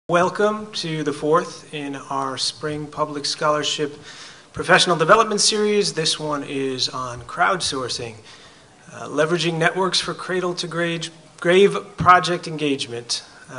Welcome to the fourth in our Spring Public Scholarship Professional Development Series. This one is on crowdsourcing, leveraging networks for cradle-to-grave project engagement.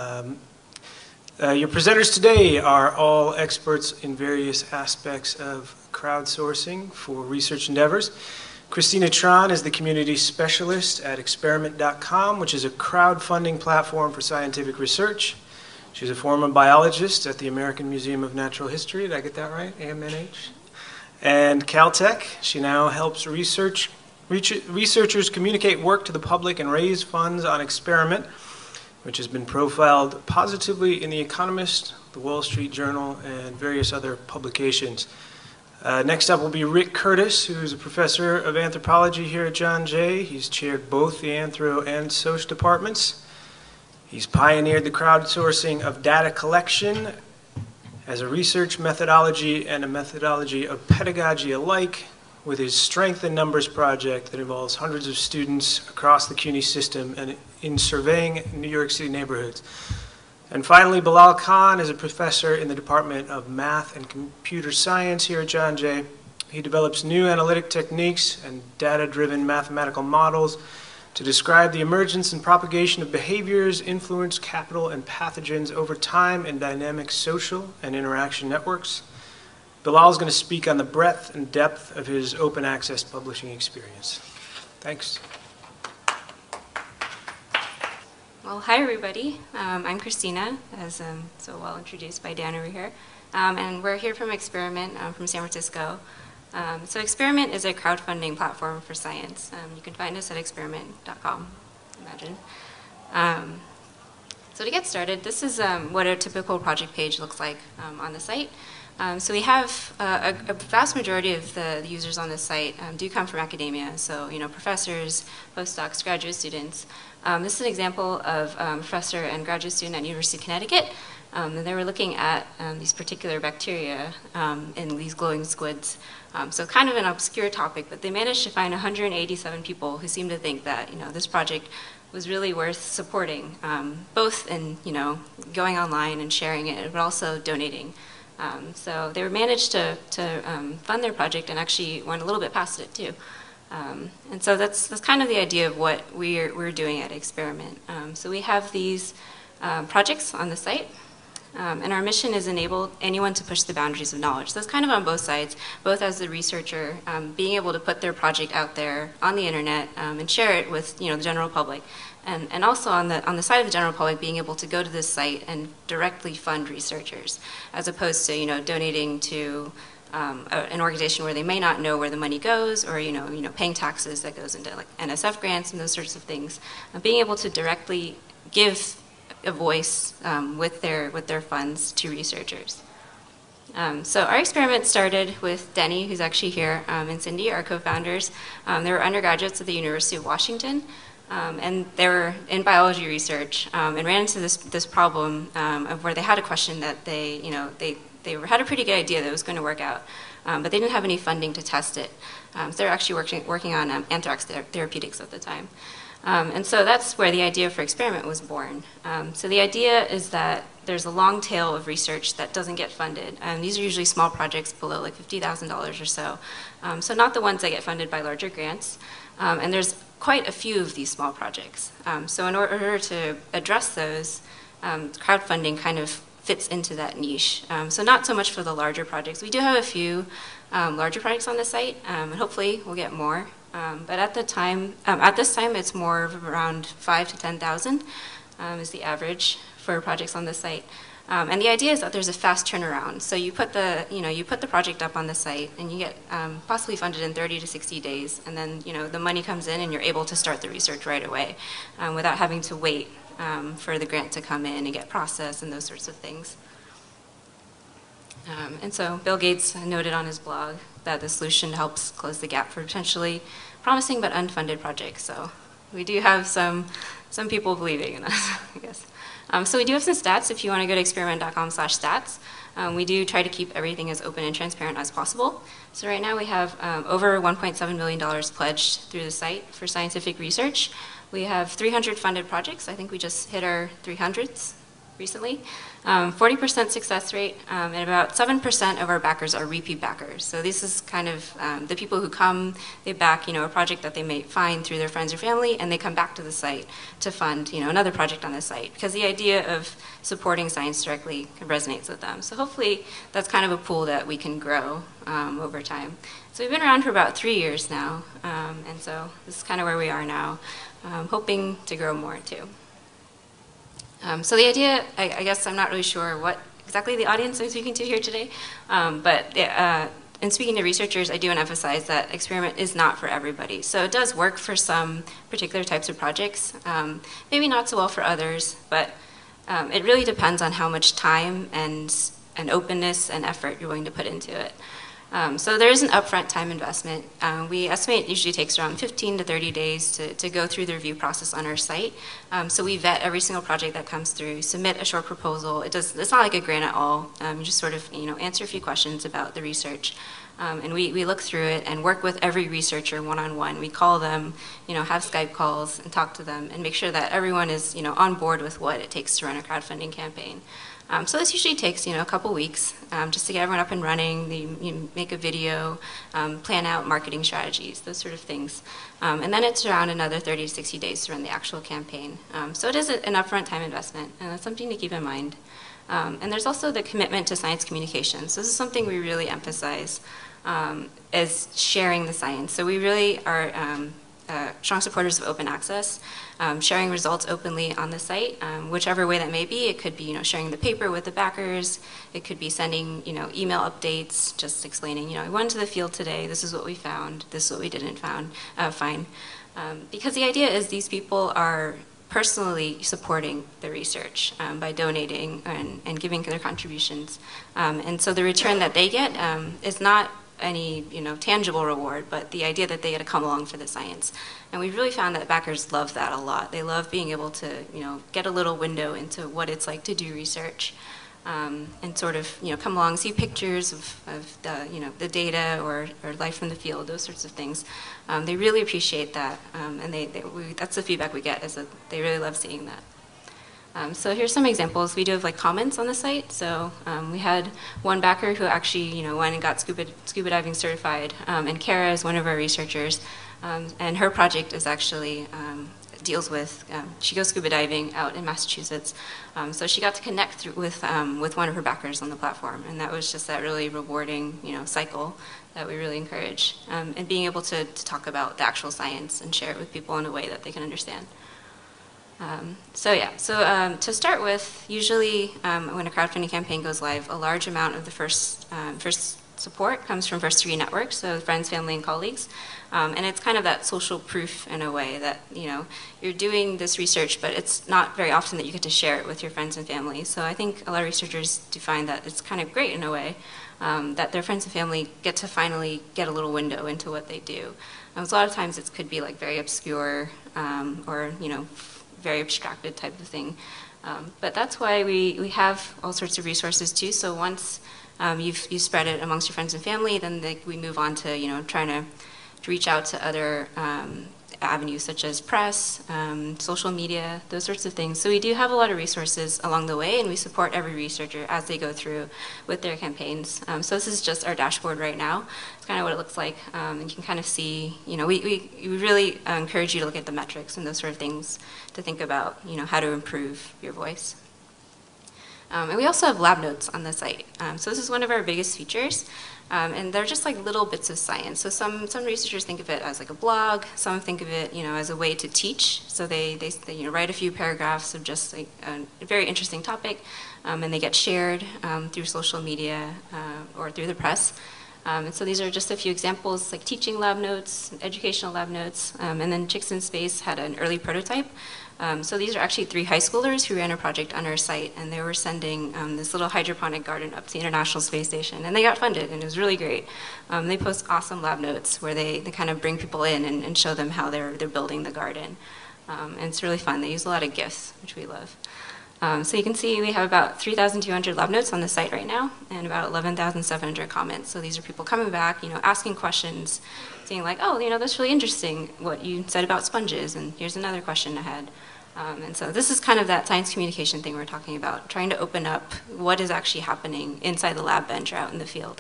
Your presenters today are all experts in various aspects of crowdsourcing for research endeavors. Christina Tran is the community specialist at experiment.com, which is a crowdfunding platform for scientific research. She's a former biologist at the American Museum of Natural History. Did I get that right? AMNH and Caltech. She now helps researchers communicate work to the public and raise funds on Experiment, which has been profiled positively in the Economist, the Wall Street Journal, and various other publications. Next up will be Ric Curtis, who's a professor of anthropology here at John Jay. He's chaired both the Anthro and Soc departments. He's pioneered the crowdsourcing of data collection as a research methodology and a methodology of pedagogy alike, with his Strength in Numbers project that involves hundreds of students across the CUNY system and in surveying New York City neighborhoods. And finally, Bilal Khan is a professor in the Department of Math and Computer Science here at John Jay. He develops new analytic techniques and data-driven mathematical models to describe the emergence and propagation of behaviors, influence, capital, and pathogens over time in dynamic social and interaction networks. Bilal is going to speak on the breadth and depth of his open access publishing experience. Thanks. Well, hi everybody. I'm Christina, as so well introduced by Dan over here. And we're here from Experiment from San Francisco. So Experiment is a crowdfunding platform for science. You can find us at experiment.com, imagine. So to get started, this is what a typical project page looks like on the site. So we have a vast majority of the users on this site do come from academia, so professors, postdocs, graduate students. This is an example of a professor and graduate student at University of Connecticut. And they were looking at these particular bacteria in these glowing squids. So kind of an obscure topic, but they managed to find 187 people who seemed to think that this project was really worth supporting, both in going online and sharing it, but also donating. So they managed to fund their project and actually went a little bit past it too. And so that's kind of the idea of what we're doing at Experiment. So we have these projects on the site. And our mission is enable anyone to push the boundaries of knowledge. So it's kind of on both sides, both as the researcher, being able to put their project out there on the internet and share it with the general public, and also on the side of the general public, being able to go to this site and directly fund researchers, as opposed to donating to an organization where they may not know where the money goes, or paying taxes that goes into like NSF grants and those sorts of things. Being able to directly give a voice with their funds to researchers. So our experiment started with Denny, who's actually here, and Cindy, our co-founders. They were undergraduates at the University of Washington, and they were in biology research, and ran into this problem of where they had a question that they had a pretty good idea that it was going to work out, but they didn't have any funding to test it. So they were actually working on anthrax therapeutics at the time. And so that's where the idea for Experiment was born. So the idea is that there's a long tail of research that doesn't get funded. These are usually small projects below like $50,000 or so. So not the ones that get funded by larger grants. And there's quite a few of these small projects. So in order to address those, crowdfunding kind of fits into that niche. So not so much for the larger projects. We do have a few larger projects on the site, and hopefully we'll get more. But at this time, it's more of around 5,000 to 10,000 is the average for projects on the site. And the idea is that there's a fast turnaround. So you put the project up on the site, and you get possibly funded in 30 to 60 days, and then the money comes in, and you're able to start the research right away without having to wait for the grant to come in and get processed and those sorts of things. And so Bill Gates noted on his blog that the solution helps close the gap for potentially promising but unfunded projects. So we do have some people believing in us, I guess. So we do have some stats if you want to go to experiment.com/stats. We do try to keep everything as open and transparent as possible. So right now we have over $1.7 million pledged through the site for scientific research. We have 300 funded projects. I think we just hit our 300th recently. 40% success rate, and about 7% of our backers are repeat backers. So this is kind of the people who come, they back, a project that they may find through their friends or family, and they come back to the site to fund, another project on the site, because the idea of supporting science directly resonates with them. So hopefully that's kind of a pool that we can grow over time. So we've been around for about 3 years now, and so this is kind of where we are now, hoping to grow more too. So the idea, I guess I'm not really sure what exactly the audience I'm speaking to here today, but in speaking to researchers, I do want to emphasize that experiment is not for everybody. So it does work for some particular types of projects, maybe not so well for others, but it really depends on how much time and openness and effort you're willing to put into it. So there is an upfront time investment. We estimate it usually takes around 15 to 30 days to go through the review process on our site. So we vet every single project that comes through, submit a short proposal. It's not like a grant at all. You just sort of answer a few questions about the research. And we look through it and work with every researcher one-on-one. We call them, have Skype calls and talk to them and make sure that everyone is on board with what it takes to run a crowdfunding campaign. So this usually takes a couple weeks just to get everyone up and running. You make a video, plan out marketing strategies, those sort of things. And then it's around another 30 to 60 days to run the actual campaign. So it is an upfront time investment, and that's something to keep in mind. And there's also the commitment to science communication. So this is something we really emphasize, is sharing the science. So we really are strong supporters of open access, sharing results openly on the site, whichever way that may be. It could be sharing the paper with the backers. It could be sending email updates, just explaining we went to the field today. This is what we found. This is what we didn't find. Because the idea is these people are personally supporting the research by donating and giving their contributions, and so the return that they get is not any tangible reward, but the idea that they get to come along for the science. And we've really found that backers love that a lot. They love being able to get a little window into what it's like to do research, and sort of come along, see pictures of the the data or life from the field, those sorts of things. They really appreciate that, and that's the feedback we get, is that they really love seeing that. So here's some examples. We do have comments on the site. So we had one backer who actually went and got scuba diving certified, and Kara is one of our researchers, and her project is actually deals with she goes scuba diving out in Massachusetts. So she got to connect with one of her backers on the platform, and that was just that really rewarding cycle that we really encourage, and being able to talk about the actual science and share it with people in a way that they can understand. To start with, usually when a crowdfunding campaign goes live, a large amount of the first support comes from first degree networks, so friends, family, and colleagues. And it's kind of that social proof in a way that, you're doing this research, but it's not very often that you get to share it with your friends and family. So I think a lot of researchers do find that it's kind of great in a way, that their friends and family get to finally get a little window into what they do. A lot of times it could be very obscure, or, very abstracted type of thing. But that's why we have all sorts of resources too. So once you've spread it amongst your friends and family, then we move on to trying to reach out to other avenues such as press, social media, those sorts of things. So we do have a lot of resources along the way, and we support every researcher as they go through with their campaigns. So this is just our dashboard right now. It's kind of what it looks like. And you can kind of see, we really encourage you to look at the metrics and those sort of things to think about, how to improve your voice. And we also have lab notes on the site. So this is one of our biggest features. And they're just little bits of science. So some researchers think of it as a blog. Some think of it, as a way to teach. So they write a few paragraphs of just a very interesting topic, and they get shared through social media or through the press. And so these are just a few examples, teaching lab notes, educational lab notes, and then Chicks in Space had an early prototype. So these are actually 3 high schoolers who ran a project on our site, and they were sending this little hydroponic garden up to the International Space Station, and they got funded, and it was really great. They post awesome lab notes where they kind of bring people in and show them how they're building the garden. And it's really fun. They use a lot of GIFs, which we love. So you can see we have about 3,200 lab notes on the site right now, and about 11,700 comments. So these are people coming back, asking questions, saying oh, that's really interesting what you said about sponges, and here's another question I had. And so this is kind of that science communication thing we're talking about, trying to open up what is actually happening inside the lab bench or out in the field.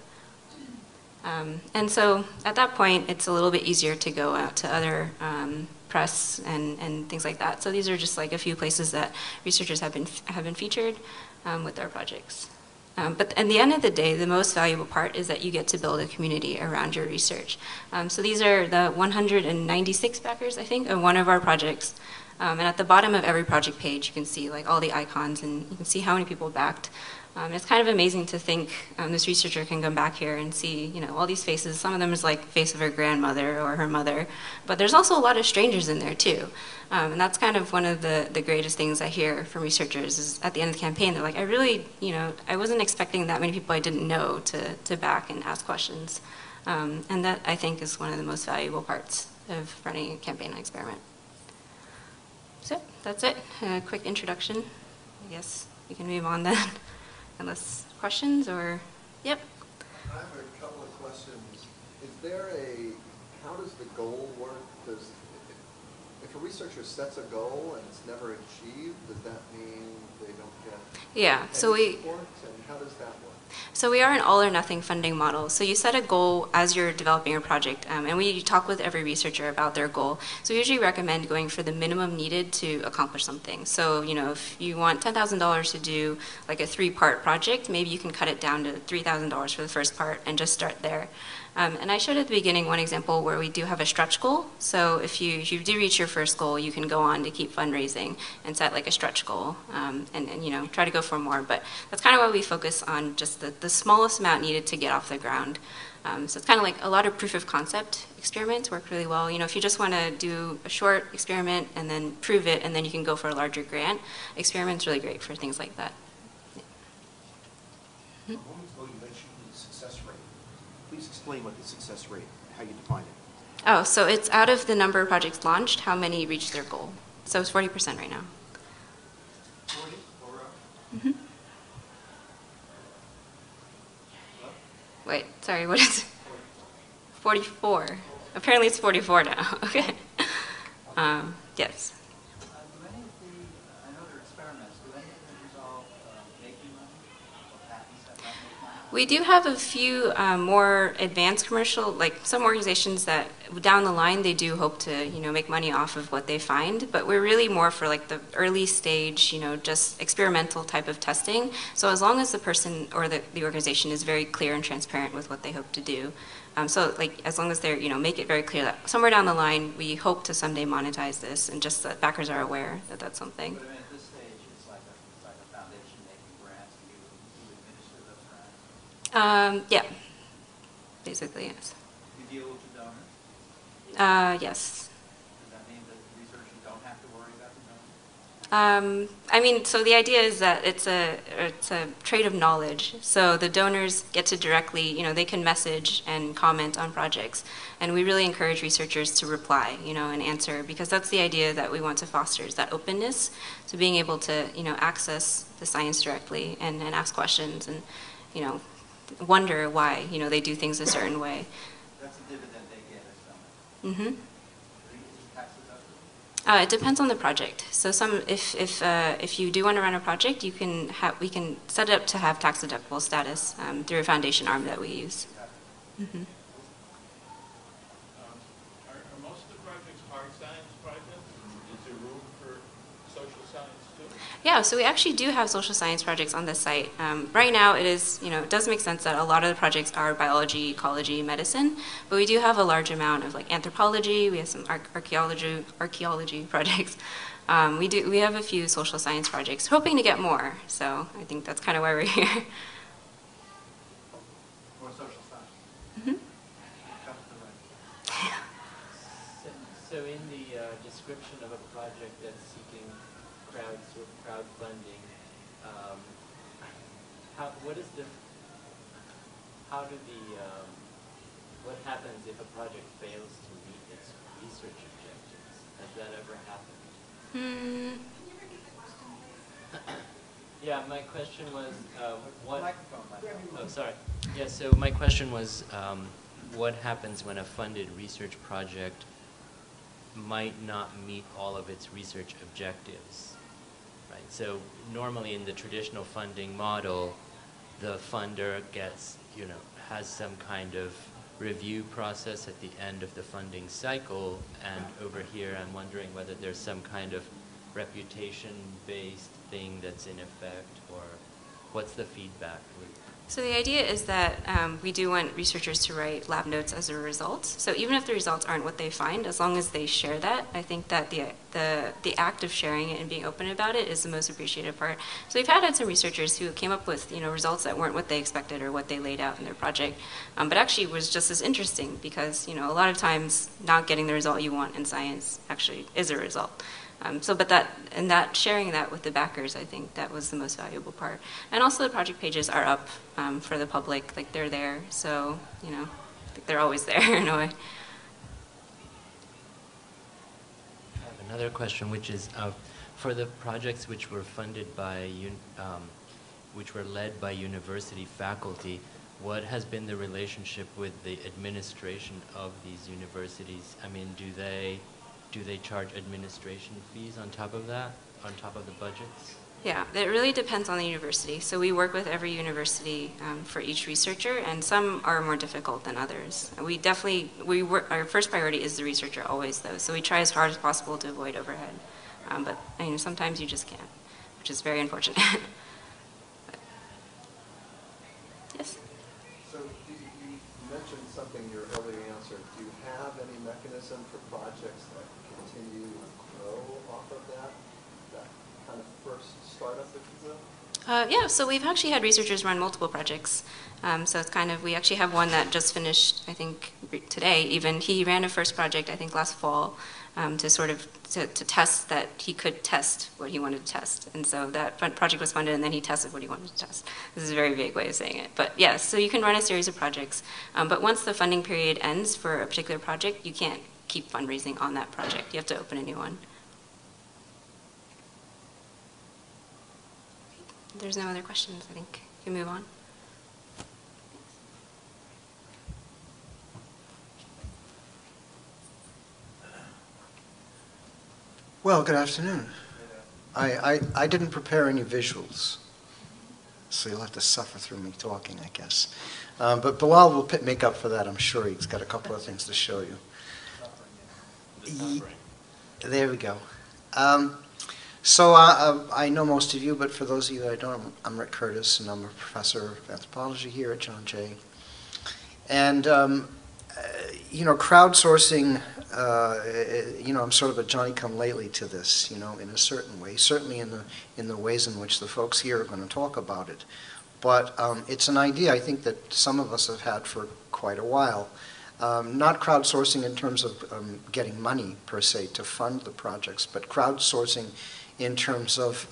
And so at that point, it's a little bit easier to go out to other press and things like that. So these are just like a few places that researchers have been featured with their projects. But at the end of the day, the most valuable part is that you get to build a community around your research. So these are the 196 backers, I think, of one of our projects. And at the bottom of every project page, you can see like all the icons, and you can see how many people backed. It's kind of amazing to think this researcher can come back here and see, you know, all these faces. Some of them is like the face of her grandmother or her mother, but there's also a lot of strangers in there too. And that's kind of one of the greatest things I hear from researchers is at the end of the campaign, they're like, I really, you know, I wasn't expecting that many people I didn't know to back and ask questions. And that, I think, is one of the most valuable parts of running a campaign and experiment. So that's it, a quick introduction. I guess we can move on then. Unless questions or, yep. I have a couple of questions. Is there how does the goal work? If a researcher sets a goal and it's never achieved, does that mean they don't get any support? And how does that work? So we are an all or nothing funding model. So you set a goal as you're developing your project, and we talk with every researcher about their goal. So we usually recommend going for the minimum needed to accomplish something. So, you know, if you want $10,000 to do like a 3-part project, maybe you can cut it down to $3,000 for the first part and just start there. And I showed at the beginning one example where we do have a stretch goal. So if you do reach your first goal, you can go on to keep fundraising and set like a stretch goal and you know, try to go for more. But that's kind of why we focus on just the smallest amount needed to get off the ground. So it's kind of like a lot of proof of concept experiments work really well. You know, if you just want to do a short experiment and then prove it and then you can go for a larger grant, experiment's really great for things like that. Yeah. Please explain what the success rate, how you define it. Oh, so it's out of the number of projects launched, how many reach their goal. So it's 40% right now. 40 or up? Mm-hmm. Wait, sorry, what is it? 44. Apparently it's 44 now. Okay. Yes. Do any of the, I know they're experiments, do any of them involve making money or patents that might make money? We do have a few more advanced commercial, like some organizations that down the line they do hope to, you know, make money off of what they find, but we're really more for like the early stage, you know, just experimental type of testing. So as long as the person or the organization is very clear and transparent with what they hope to do. So like as long as they're, you know, make it very clear that somewhere down the line we hope to someday monetize this and just that backers are aware that that's something. But I mean, at this stage, it's like a foundation making grants, and you administer those grants? Yeah, basically, yes. You deal with the donors? Yes. Does that mean that researchers don't have to worry about the donors? I mean, so the idea is that it's a trade of knowledge. So the donors get to directly, you know, they can message and comment on projects. And we really encourage researchers to reply, you know, and answer, because that's the idea that we want to foster, is that openness. So being able to, you know, access the science directly and ask questions and, you know, wonder why, you know, they do things a certain way. That's the dividend they get or something. Mm-hmm. Is it tax deductible? It depends on the project. So if you do want to run a project, we can set it up to have tax deductible status through a foundation arm that we use. Mm-hmm. Are most of the projects hard science projects? Is there room for social science too? Yeah, so we actually do have social science projects on this site. Right now, it is, you know, it does make sense that a lot of the projects are biology, ecology, medicine, but we do have a large amount of like anthropology. We have some archaeology projects. We have a few social science projects, hoping to get more. So I think that's kind of why we're here. Or social science? Mm-hmm. Jump to the right. So in the description of a project that's seeking crowdfunding, what happens if a project fails to meet its research objectives? Has that ever happened? Yeah, my question was my question was what happens when a funded research project might not meet all of its research objectives, right? So normally in the traditional funding model, the funder gets, has some kind of review process at the end of the funding cycle, and over here I'm wondering whether there's some kind of reputation-based thing that's in effect, or what's the feedback? So the idea is that we do want researchers to write lab notes as a result. So even if the results aren't what they find, as long as they share that, I think that the act of sharing it and being open about it is the most appreciated part. So we've had some researchers who came up with results that weren't what they expected or what they laid out in their project, but actually was just as interesting because a lot of times not getting the result you want in science actually is a result. But sharing that with the backers, I think that was the most valuable part. And also the project pages are up for the public, like they're there, so they're always there in a way. I have another question, which is for the projects which were funded by, which were led by university faculty, what has been the relationship with the administration of these universities? I mean, do they charge administration fees on top of that, on top of the budgets? Yeah, it really depends on the university. So we work with every university for each researcher, and some are more difficult than others. Our first priority is the researcher always, though. So we try as hard as possible to avoid overhead. But sometimes you just can't, which is very unfortunate. Yes? So you mentioned something in your earlier answer. Do you have any mechanism for projects that continue to grow off of that kind of first startup, if you will? Yeah, so we've actually had researchers run multiple projects. So it's we actually have one that just finished, I think, today even. He ran a first project, I think, last fall, to test that he could test what he wanted to test. And so that project was funded, and then he tested what he wanted to test. This is a very vague way of saying it. But yes, so you can run a series of projects. But once the funding period ends for a particular project, you can't keep fundraising on that project. You have to open a new one. If there's no other questions, I think we can move on. Well, good afternoon. I didn't prepare any visuals, so you'll have to suffer through me talking, I guess. But Bilal will make up for that, I'm sure. He's got a couple of things to show you. There we go. So I know most of you, but for those of you that I don't, I'm Ric Curtis, and I'm a professor of anthropology here at John Jay. And crowdsourcing, I'm sort of a Johnny-come-lately to this, in a certain way, certainly in the ways in which the folks here are going to talk about it. But it's an idea I think that some of us have had for quite a while. Not crowdsourcing in terms of getting money, per se, to fund the projects, but crowdsourcing in terms of,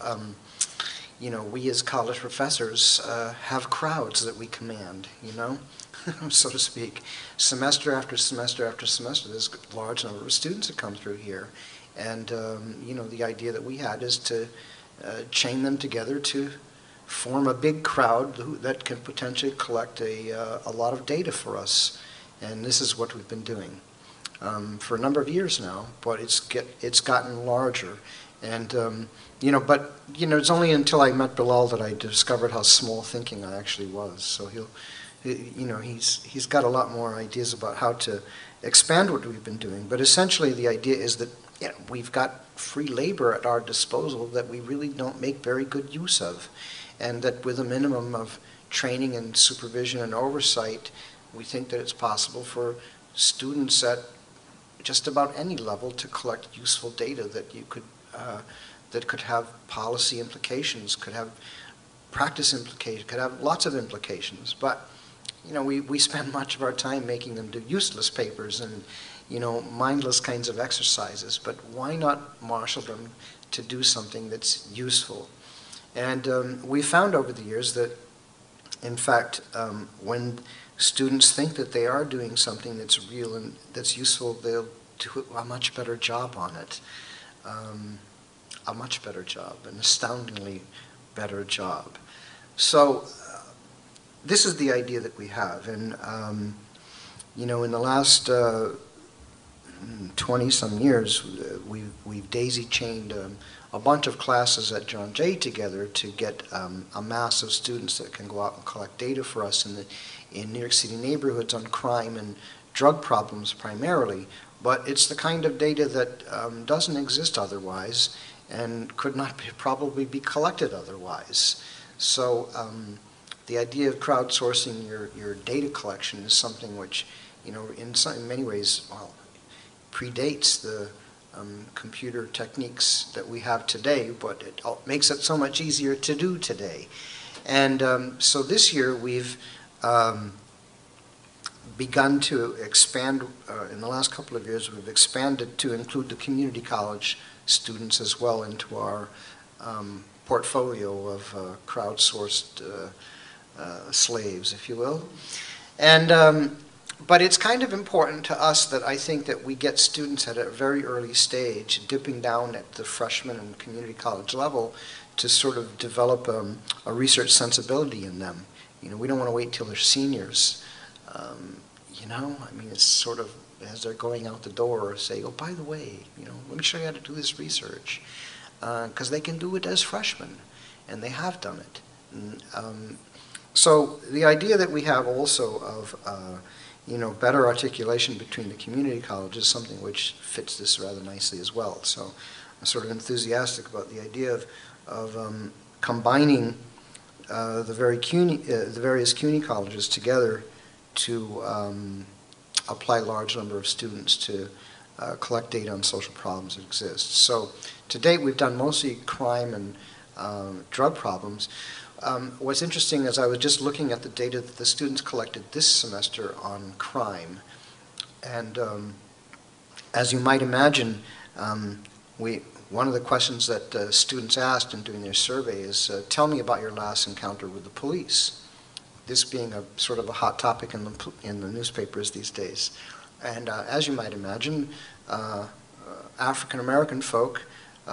we as college professors have crowds that we command, so to speak. Semester after semester after semester, there's a large number of students that come through here. And, the idea that we had is to chain them together to form a big crowd that can potentially collect a lot of data for us. And this is what we've been doing for a number of years now, but it's gotten larger. And, it's only until I met Bilal that I discovered how small thinking I actually was. So he's got a lot more ideas about how to expand what we've been doing. But essentially the idea is that we've got free labor at our disposal that we really don't make very good use of. And that with a minimum of training and supervision and oversight, we think that it's possible for students at just about any level to collect useful data that you could that could have policy implications, could have practice implications, could have lots of implications. But we spend much of our time making them do useless papers and mindless kinds of exercises. But why not marshal them to do something that's useful? And we found over the years that, in fact, when students think that they are doing something that's real and that's useful, they'll do a much better job on it. A much better job, an astoundingly better job. So this is the idea that we have. And, in the last, 20-some years, we've daisy-chained a bunch of classes at John Jay together to get a mass of students that can go out and collect data for us in New York City neighborhoods on crime and drug problems primarily. But it's the kind of data that doesn't exist otherwise and could not probably be collected otherwise. So the idea of crowdsourcing your data collection is something which, in many ways, well, predates the computer techniques that we have today, but it makes it so much easier to do today. And so this year we've begun to expand, in the last couple of years, we've expanded to include the community college students as well into our portfolio of crowdsourced slaves, if you will. And but it's kind of important to us that I think that we get students at a very early stage, dipping down at the freshman and community college level, to sort of develop a research sensibility in them. We don't want to wait till they're seniors. I mean, it's sort of as they're going out the door, say, oh, by the way, let me show you how to do this research. Because they can do it as freshmen, and they have done it. So the idea that we have also of better articulation between the community colleges is something which fits this rather nicely as well. So I'm sort of enthusiastic about the idea of combining the various CUNY colleges together to apply a large number of students to collect data on social problems that exist. So to date, we've done mostly crime and drug problems. What's interesting is I was just looking at the data that the students collected this semester on crime. And as you might imagine, one of the questions that students asked in doing their survey is, tell me about your last encounter with the police. This being a sort of a hot topic in the newspapers these days. And as you might imagine, African American folk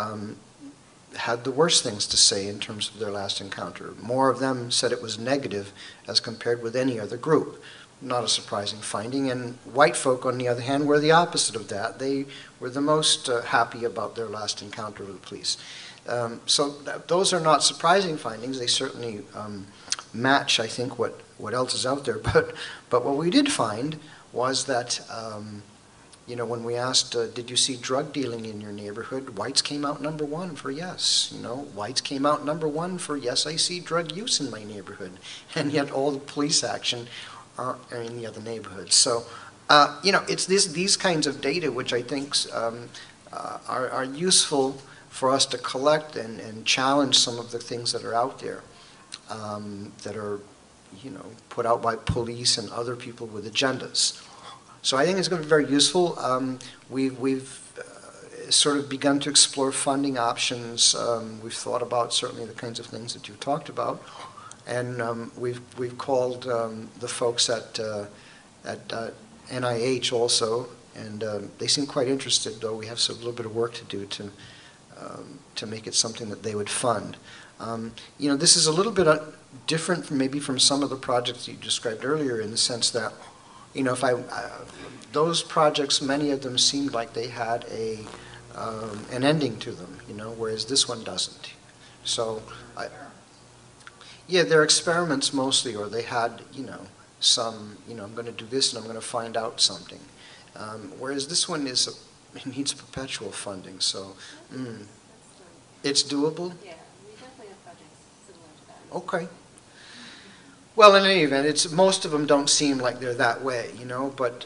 had the worst things to say in terms of their last encounter. More of them said it was negative as compared with any other group. Not a surprising finding. And white folk, on the other hand, were the opposite of that. They were the most happy about their last encounter with the police. So those are not surprising findings. They certainly match, I think, what else is out there. But what we did find was that when we asked, did you see drug dealing in your neighborhood, whites came out number one for yes. Whites came out number one for yes, I see drug use in my neighborhood. And yet all the police action are in the other neighborhoods. So, it's these kinds of data which I think are useful for us to collect and challenge some of the things that are out there that are, put out by police and other people with agendas. So I think it's going to be very useful. We've sort of begun to explore funding options. We've thought about certainly the kinds of things that you've talked about, and we've called the folks at NIH also, and they seem quite interested. Though we have a little bit of work to do to make it something that they would fund. This is a little bit different from some of the projects you described earlier, in the sense that, those projects, many of them seemed like they had an ending to them, whereas this one doesn't. So, they're experiments mostly, or they had, some, I'm going to do this and I'm going to find out something. Whereas this one it needs perpetual funding, so it's doable. Yeah, we definitely have projects similar to that. Okay. Well, in any event, most of them don't seem like they're that way, but,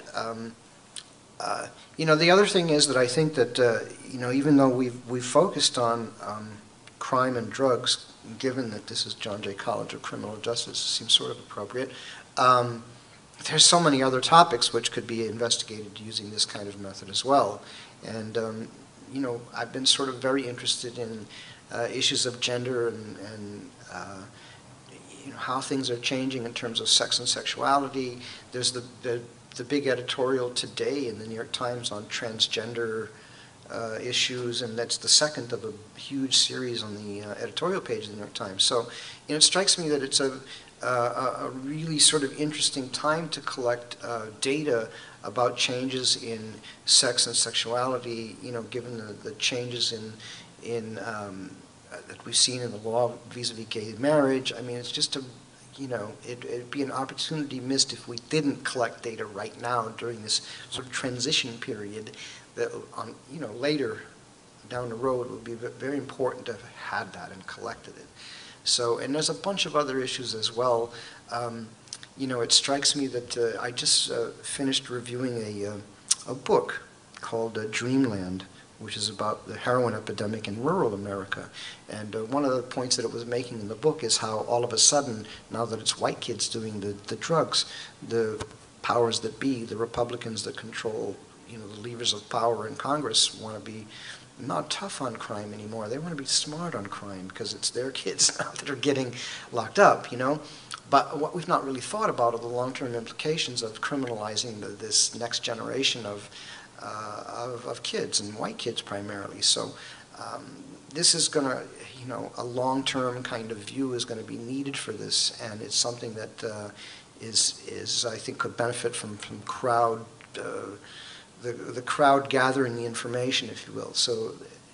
the other thing is that I think that, even though we've focused on crime and drugs, given that this is John Jay College of Criminal Justice, it seems sort of appropriate, there's so many other topics which could be investigated using this kind of method as well. And, I've been sort of very interested in issues of gender and how things are changing in terms of sex and sexuality. There's the big editorial today in the New York Times on transgender issues, and that's the second of a huge series on the editorial page of the New York Times. So, it strikes me that it's a really sort of interesting time to collect data about changes in sex and sexuality, given the changes that we've seen in the law vis-a-vis gay marriage. I mean, it's just it'd be an opportunity missed if we didn't collect data right now during this sort of transition period that, later down the road would be very important to have had that and collected it. So, and there's a bunch of other issues as well. It strikes me that I just finished reviewing a book called Dreamland, which is about the heroin epidemic in rural America. And one of the points that it was making in the book is how all of a sudden, now that it's white kids doing the drugs, the powers that be, the Republicans that control, the levers of power in Congress, want to be not tough on crime anymore. They want to be smart on crime because it's their kids now that are getting locked up, But what we've not really thought about are the long-term implications of criminalizing this next generation of kids, and white kids primarily. So this is going to, a long-term kind of view is going to be needed for this, and it's something that is I think could benefit from crowd, the crowd gathering the information, if you will. So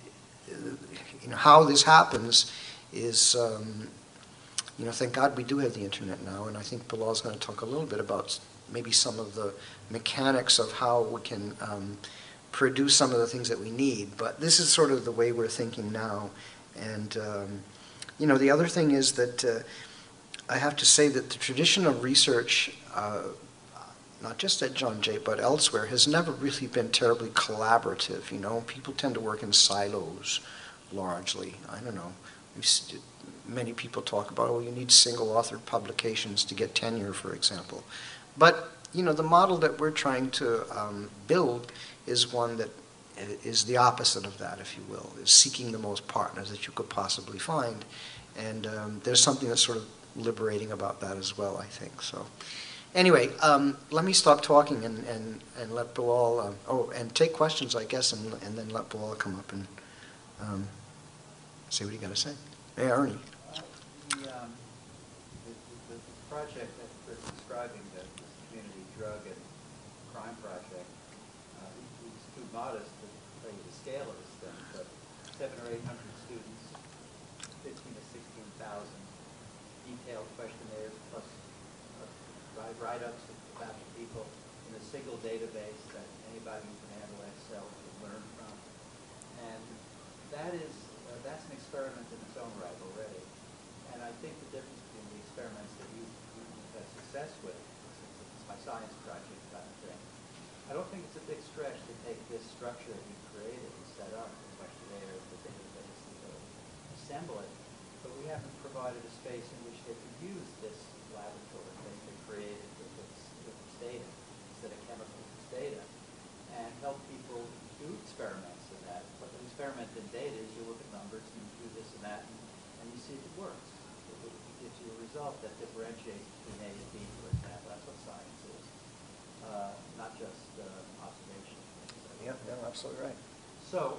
how this happens is, thank God we do have the internet now, and I think Bilal is going to talk a little bit about maybe some of the mechanics of how we can produce some of the things that we need. But this is sort of the way we're thinking now. And, the other thing is that I have to say that the tradition of research, not just at John Jay, but elsewhere, has never really been terribly collaborative. People tend to work in silos largely. I don't know. Many people talk about, you need single-authored publications to get tenure, for example. But, the model that we're trying to build is one that is the opposite of that, if you will, is seeking the most partners that you could possibly find. And there's something that's sort of liberating about that as well, I think. So anyway, let me stop talking and let Bilal, and take questions, I guess, and then let Bilal come up and see what he got to say. Hey, Ernie. The project that Chris is describing, the community drug and crime project, is too modest to tell you the scale of this thing, but 700 or 800 students, 15 to 16,000 detailed questionnaires plus write-ups about the people in a single database that anybody who can handle Excel can learn from. And that's an experiment in its own right already. And I think the difference between the experiments that you've had success with, since it's my science project kind of thing, I don't think it's a big stretch to take this structure that you've created and set up, the questionnaire, the database, assemble it, but we haven't provided a space in which they could use this laboratory that they created with this data, instead of chemical data, and help people do experiments in that. But an experiment in data is you look at numbers and you do this and that, and you see if it works. It gives you a result that differentiates between A and B, for example. That's what science is, not just observation. Yeah, absolutely right. So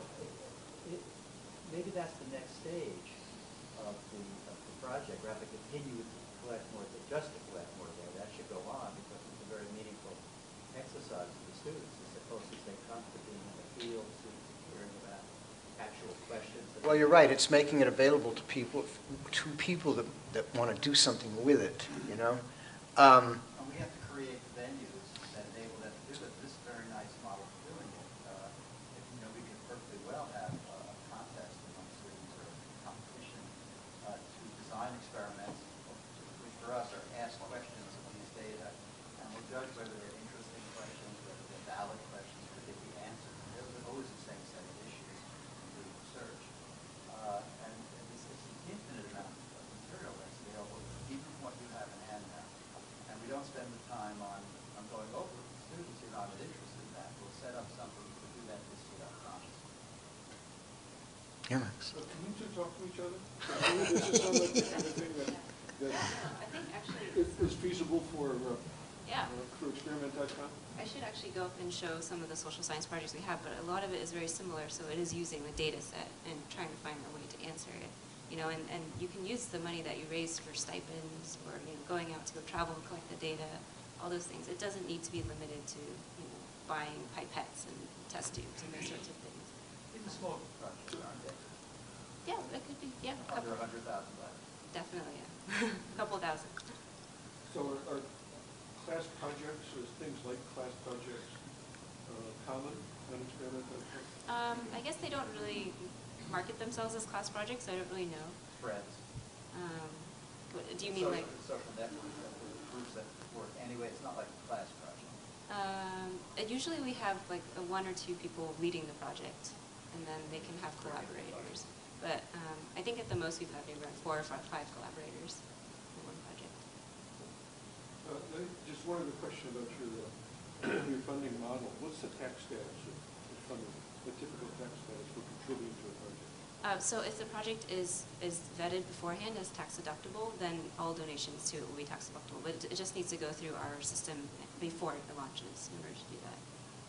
maybe that's the next stage of the project. Rather than continue to collect more, just to collect more data, that should go on because it's a very meaningful exercise for the students. As opposed to they come to being in the field, students hearing about actual questions. Well, you're right. It's making it available to people that want to do something with it. And we have to create venues that enable them to do it. This is a very nice model for doing it. We could perfectly well have a contest among students or a competition to design experiments, which for us are ask questions of these data, and we'll judge whether they're interesting questions, whether they're valid questions, whether they be answered. They're always the same set of issues in doing research. And it's an infinite amount of material that's available, even from what you have in hand now. And we don't spend the time on going over it with students who are not interested in that. We'll set up something to do that this year consciously. Yeah. So can you two talk to each other? This is some of the kind of thing that I think actually is feasible for experiment.com? I should actually go up and show some of the social science projects we have, but a lot of it is very similar, so it is using the data set and trying to find a way to answer it and you can use the money that you raise for stipends or going out to go travel and collect the data, all those things. It doesn't need to be limited to buying pipettes and test tubes and those sorts of things. Even small projects, aren't they? Yeah, that could be, yeah. Under $100,000. Definitely, yeah. A couple thousand. So are class projects or things like class projects common on experimental? I guess they don't really market themselves as class projects. I don't really know. Friends. Do you mean like? Social networks, groups that work. Anyway, it's not like a class project. Usually we have like one or two people leading the project, and then they can have collaborators. But I think at the most we've had maybe around 4 or 5 collaborators in one project. Just one other question about your funding model. What's the tax status of funding? The typical tax status for contributing to a project? So if the project is vetted beforehand as tax deductible, then all donations to it will be tax deductible. But it just needs to go through our system before it launches in order to do that.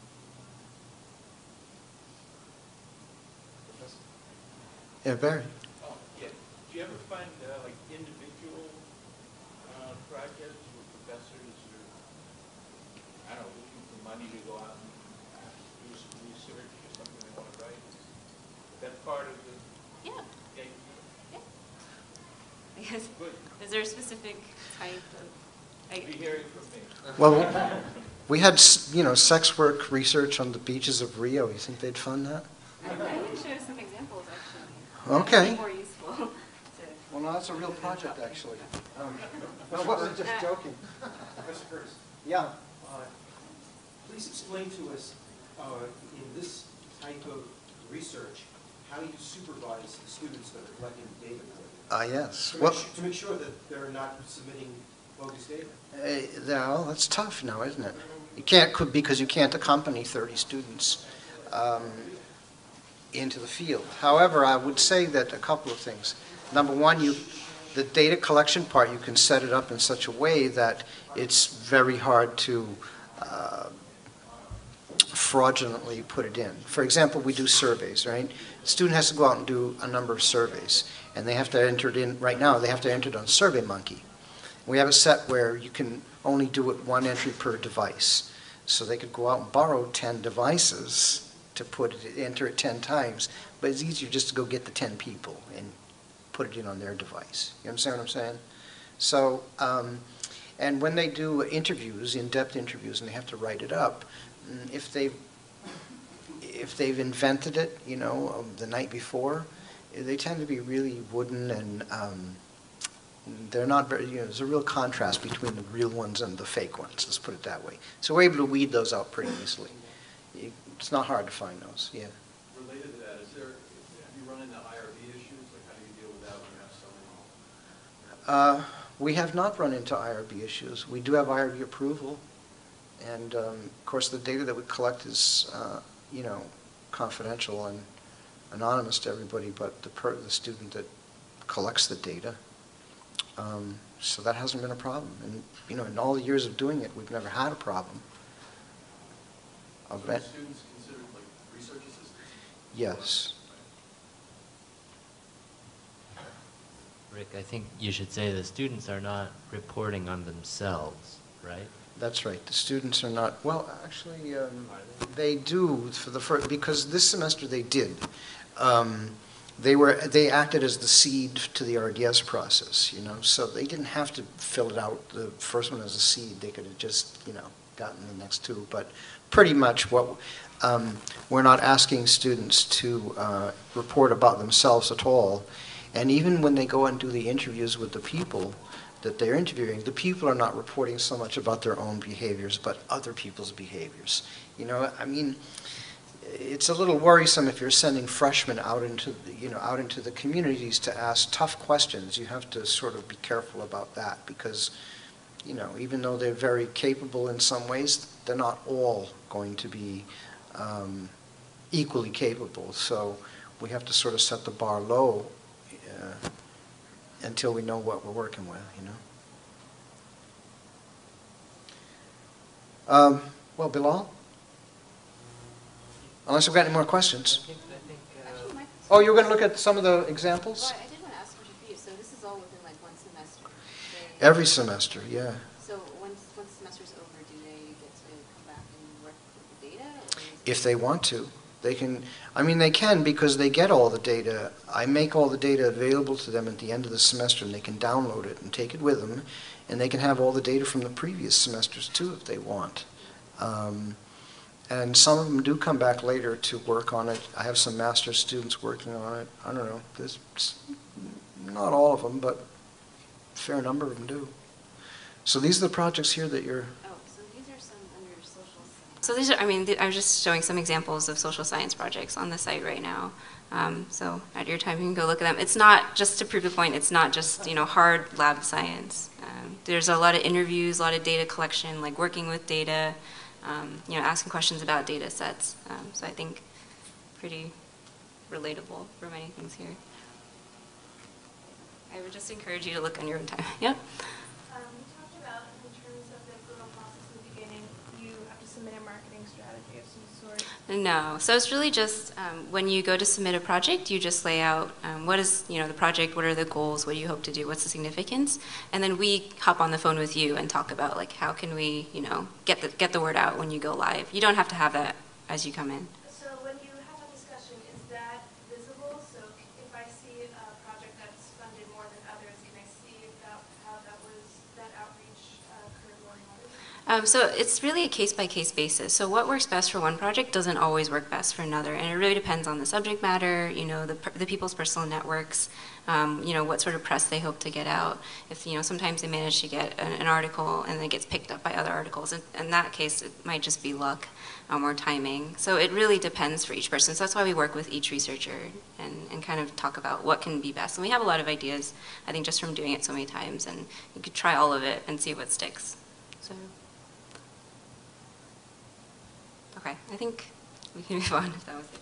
Yeah, Barry. Oh, yeah. Do you ever find like individual projects where professors are, I don't know, looking for money to go out and do some research or something they want to write? Is that part of the? Yeah. Yeah. I guess. Good. Is there a specific type of? Be hearing from me. Well, we had, sex work research on the beaches of Rio. You think they'd fund that? I can show some examples actually. Okay. More useful. Well, no, that's a real project, actually. I wasn't just joking. Professor Curtis, Yeah. please explain to us, in this type of research, how you supervise the students that are collecting the data for you. Yes. To make sure that they're not submitting bogus data. Well, that's tough now, isn't it? You can't, because you can't accompany 30 students into the field. However, I would say that a couple of things. Number one, the data collection part, you can set it up in such a way that it's very hard to fraudulently put it in. For example, we do surveys, right? The student has to go out and do a number of surveys, and they have to enter it in, right now, they have to enter it on SurveyMonkey. We have a set where you can only do it 1 entry per device. So they could go out and borrow 10 devices to enter it 10 times, but it's easier just to go get the 10 people and put it in on their device. You understand what I'm saying? So, and when they do interviews, in-depth interviews, and they have to write it up, if they've invented it, the night before, they tend to be really wooden and they're not very, there's a real contrast between the real ones and the fake ones, let's put it that way. So we're able to weed those out pretty easily. It's not hard to find those, yeah. Related to that, have you run into IRB issues? Like, how do you deal with that when you have so many? We have not run into IRB issues. We do have IRB approval. And, of course, the data that we collect is, confidential and anonymous to everybody but the student that collects the data. So that hasn't been a problem. And, in all the years of doing it, we've never had a problem. So are students considered like research assistants? Yes. Rick, I think you should say the students are not reporting on themselves, right? That's right. The students are not, well, actually, they do for the first, because this semester they did. They acted as the seed to the RDS process, so they didn't have to fill it out, the first one as a seed. They could have just, gotten the next two. But pretty much we're not asking students to report about themselves at all. And even when they go and do the interviews with the people that they're interviewing, the people are not reporting so much about their own behaviors, but other people's behaviors. It's a little worrisome if you're sending freshmen out into the communities to ask tough questions. You have to sort of be careful about that because, even though they're very capable in some ways, they're not all going to be equally capable. So we have to sort of set the bar low until we know what we're working with, Well, Bilal? Unless we've got any more questions. Actually, Oh, you were going to look at some of the examples? Well, I did want to ask Every semester, yeah. So once the semester's over, do they get to come back and work with the data? Or is If they want to. They can, I mean, they can because they get all the data. I make all the data available to them at the end of the semester, and they can download it and take it with them, and they can have all the data from the previous semesters too if they want. And some of them do come back later to work on it. I have some master's students working on it. I don't know, there's not all of them, but a fair number of them do. So these are the projects here that you're... So these are, I mean, I'm just showing some examples of social science projects on the site right now. So at your time, you can go look at them. It's not, just to prove the point, it's not just, you know, hard lab science. There's a lot of interviews, a lot of data collection, like working with data, you know, asking questions about data sets. So I think pretty relatable for many things here. I would just encourage you to look on your own time. Yep. You talked about, in terms of the approval process in the beginning, you have to submit a marketing strategy of some sort. No. So it's really just when you go to submit a project, you just lay out what is, you know, the project, what are the goals, what do you hope to do, what's the significance, and then we hop on the phone with you and talk about like how can we, you know, get the word out when you go live. You don't have to have that as you come in. So when you have a discussion, is that visible? So if I see a project that's funded more than others, can I see how that outreach occurred more than others? So it's really a case-by-case basis. So what works best for one project doesn't always work best for another, and it really depends on the subject matter, you know, the people's personal networks, you know, what sort of press they hope to get out. If, you know, sometimes they manage to get an article and then it gets picked up by other articles. In that case, it might just be luck or timing. So it really depends for each person. So that's why we work with each researcher and kind of talk about what can be best. And we have a lot of ideas, I think, just from doing it so many times, and you could try all of it and see what sticks. So. Okay, I think we can move on if that was it.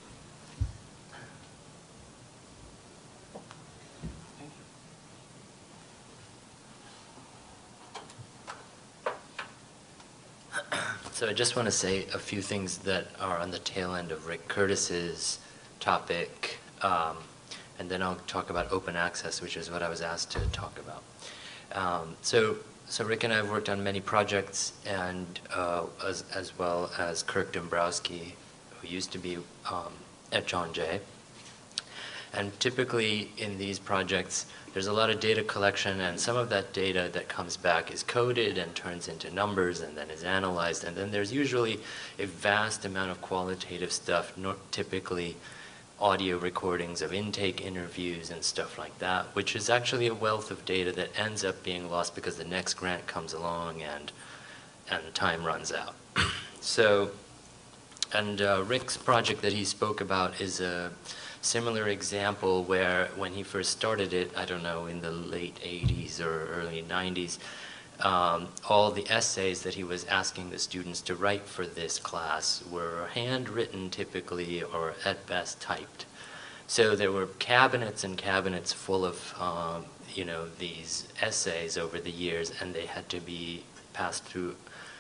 So I just want to say a few things that are on the tail end of Ric Curtis's topic, and then I'll talk about open access, which is what I was asked to talk about. So Rick and I have worked on many projects, and as well as Kirk Dombrowski, who used to be at John Jay. And typically in these projects, there's a lot of data collection, and some of that data that comes back is coded and turns into numbers and then is analyzed. And then there's usually a vast amount of qualitative stuff, typically audio recordings of intake interviews and stuff like that, which is actually a wealth of data that ends up being lost because the next grant comes along and time runs out. So, and Rick's project that he spoke about is a similar example where when he first started it, I don't know, in the late 80s or early 90s, all the essays that he was asking the students to write for this class were handwritten typically, or at best typed. So there were cabinets and cabinets full of, you know, these essays over the years, and they had to be passed through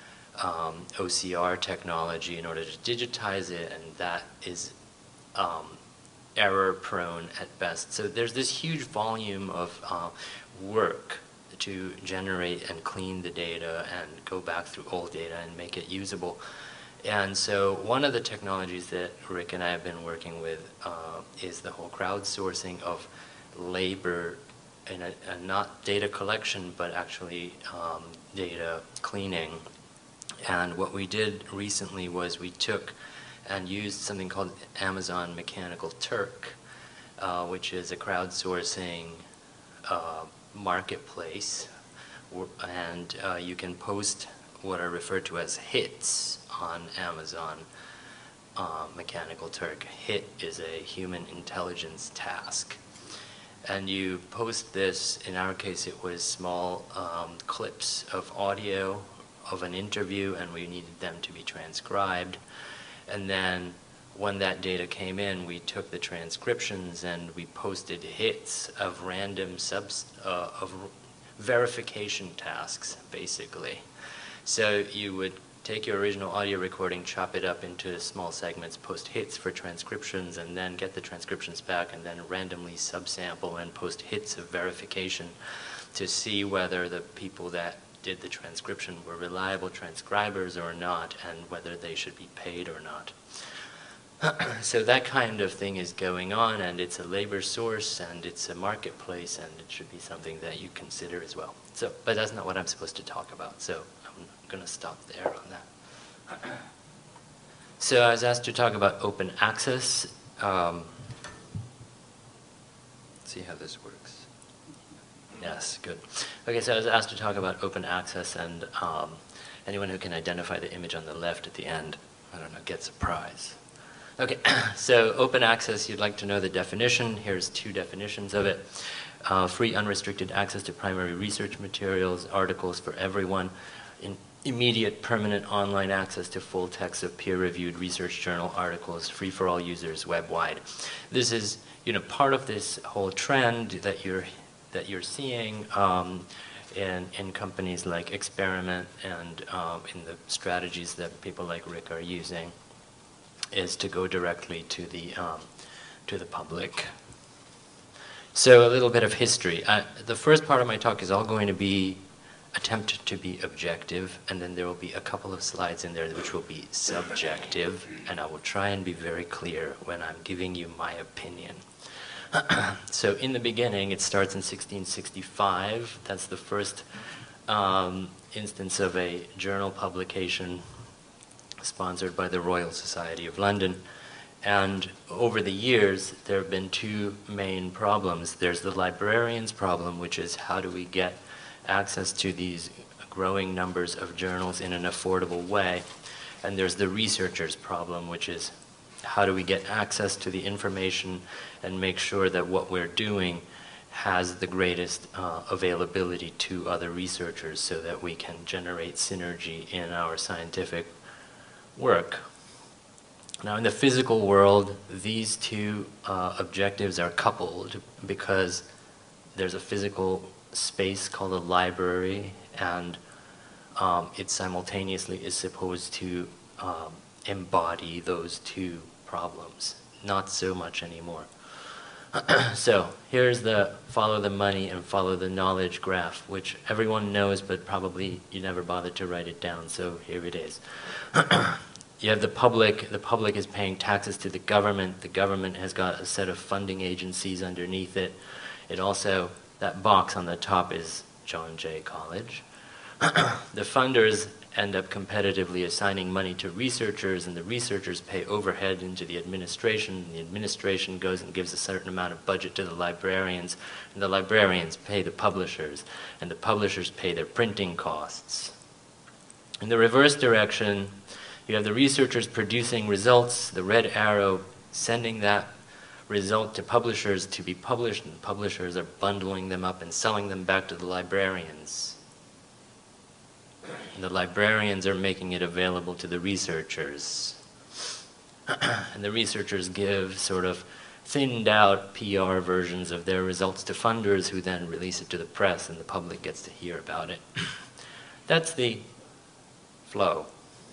OCR technology in order to digitize it, and that is error prone at best. So there's this huge volume of work to generate and clean the data and go back through old data and make it usable. And so one of the technologies that Rick and I have been working with is the whole crowdsourcing of labor, and not data collection, but actually data cleaning. And what we did recently was we took and used something called Amazon Mechanical Turk, which is a crowdsourcing marketplace, and you can post what are referred to as hits on Amazon Mechanical Turk. Hit is a human intelligence task. And you post this, in our case it was small clips of audio of an interview, and we needed them to be transcribed. And then when that data came in, we took the transcriptions and we posted hits of random of verification tasks, basically. So you would take your original audio recording, chop it up into small segments, post hits for transcriptions, and then get the transcriptions back, and then randomly subsample and post hits of verification. to see whether the people that did the transcription were reliable transcribers or not, and whether they should be paid or not. So that kind of thing is going on, and it's a labor source, and it's a marketplace, and it should be something that you consider as well. So, but that's not what I'm supposed to talk about, so I'm going to stop there on that. So I was asked to talk about open access. Let's see how this works. Yes, good. Okay, so I was asked to talk about open access, and anyone who can identify the image on the left at the end, I don't know, gets a prize. Okay, so open access, you'd like to know the definition. Here's 2 definitions of it. Free, unrestricted access to primary research materials, articles for everyone, immediate, permanent online access to full text of peer-reviewed research journal articles, free for all users, web-wide. This is, you know, part of this whole trend that you're seeing in companies like Experiment and in the strategies that people like Ric are using, is to go directly to the public. So a little bit of history. The first part of my talk is all going to be attempted to be objective, and then there will be a couple of slides in there which will be subjective, and I will try and be very clear when I'm giving you my opinion. So in the beginning, it starts in 1665. That's the first instance of a journal publication sponsored by the Royal Society of London. And over the years, there have been 2 main problems. There's the librarian's problem, which is how do we get access to these growing numbers of journals in an affordable way? And there's the researcher's problem, which is how do we get access to the information and make sure that what we're doing has the greatest availability to other researchers so that we can generate synergy in our scientific work. Now, in the physical world, these 2 objectives are coupled because there's a physical space called a library, and it simultaneously is supposed to embody those 2 problems. Not so much anymore. So here's the follow the money and follow the knowledge graph, which everyone knows, but probably you never bothered to write it down, so here it is. You have the public is paying taxes to the government has got a set of funding agencies underneath it. It also, that box on the top is John Jay College. The funders end up competitively assigning money to researchers, and the researchers pay overhead into the administration, and the administration goes and gives a certain amount of budget to the librarians, and the librarians pay the publishers, and the publishers pay their printing costs. In the reverse direction, you have the researchers producing results, the red arrow sending that result to publishers to be published, and publishers are bundling them up and selling them back to the librarians. And the librarians are making it available to the researchers. And the researchers give sort of thinned out PR versions of their results to funders who then release it to the press, and the public gets to hear about it. That's the flow.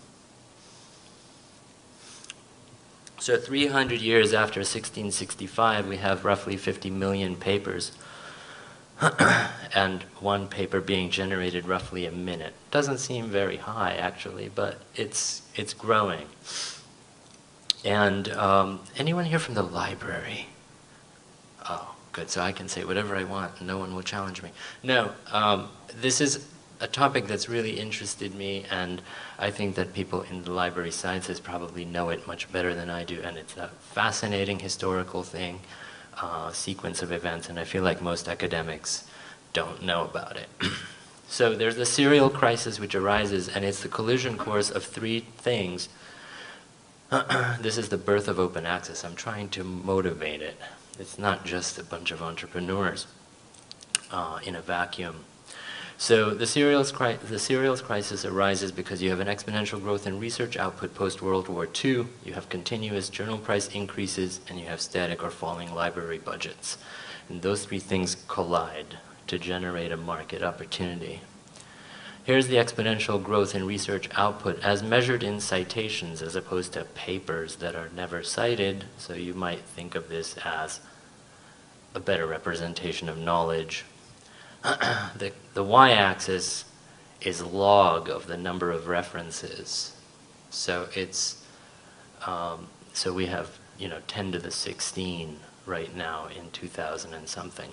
So 300 years after 1665, we have roughly 50 million papers, and 1 paper being generated roughly a minute. Doesn't seem very high, actually, but it's growing. And anyone here from the library? Oh, good, so I can say whatever I want and no one will challenge me. No, this is a topic that's really interested me, and I think that people in the library sciences probably know it much better than I do, and it's a fascinating historical thing, sequence of events, and I feel like most academics don't know about it. So there's the serial crisis which arises, and it's the collision course of 3 things. This is the birth of open access. I'm trying to motivate it. It's not just a bunch of entrepreneurs in a vacuum. So the serials crisis arises because you have an exponential growth in research output post-World War II, you have continuous journal price increases, and you have static or falling library budgets. And those 3 things collide to generate a market opportunity. Here's the exponential growth in research output as measured in citations as opposed to papers that are never cited, so you might think of this as a better representation of knowledge. the y-axis is log of the number of references. So it's so we have 10 to the 16 right now in 2000 and something.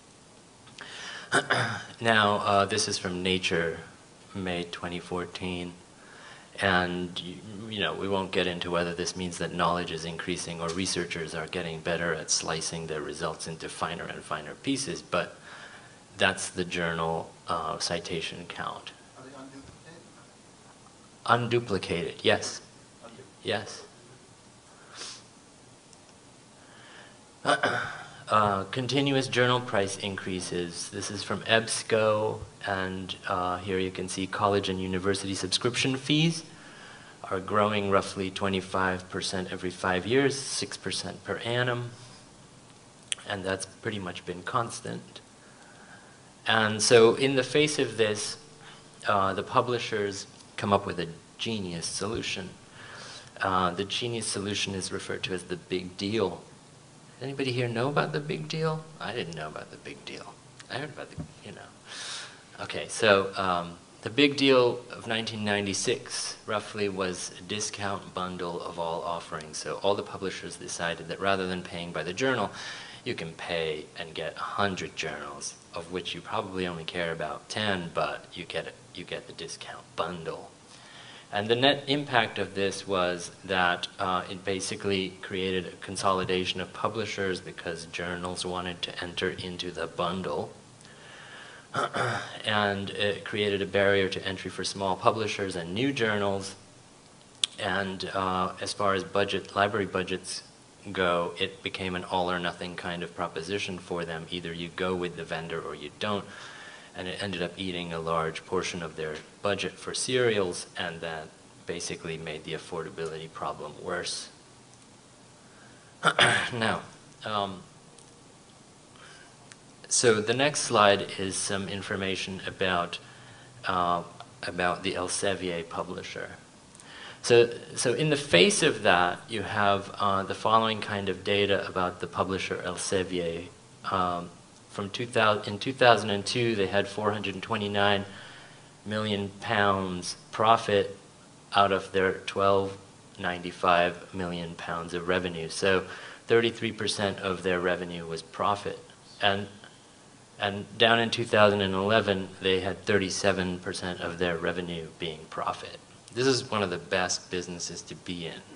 Now this is from Nature, May 2014, and we won't get into whether this means that knowledge is increasing or researchers are getting better at slicing their results into finer and finer pieces, but that's the journal citation count. Are they Unduplicated, yes. Yes. Continuous journal price increases. This is from EBSCO, and here you can see college and university subscription fees are growing roughly 25% every 5 years, 6% per annum, and that's pretty much been constant. And so in the face of this, the publishers come up with a genius solution. The genius solution is referred to as the big deal. Anybody here know about the big deal? I didn't know about the big deal. I heard about the, Okay, so the big deal of 1996 roughly was a discount bundle of all offerings. So all the publishers decided that rather than paying by the journal, you can pay and get 100 journals, of which you probably only care about 10, but you get the discount bundle. And the net impact of this was that it basically created a consolidation of publishers because journals wanted to enter into the bundle. And it created a barrier to entry for small publishers and new journals. And as far as library budgets go, it became an all or nothing kind of proposition for them. Either you go with the vendor or you don't. And it ended up eating a large portion of their budget for serials, and that basically made the affordability problem worse. Now, so the next slide is some information about the Elsevier publisher. So in the face of that, you have the following kind of data about the publisher Elsevier. In 2002, they had 429 million pounds profit out of their 1295 million pounds of revenue. So 33% of their revenue was profit. And down in 2011, they had 37% of their revenue being profit. This is one of the best businesses to be in.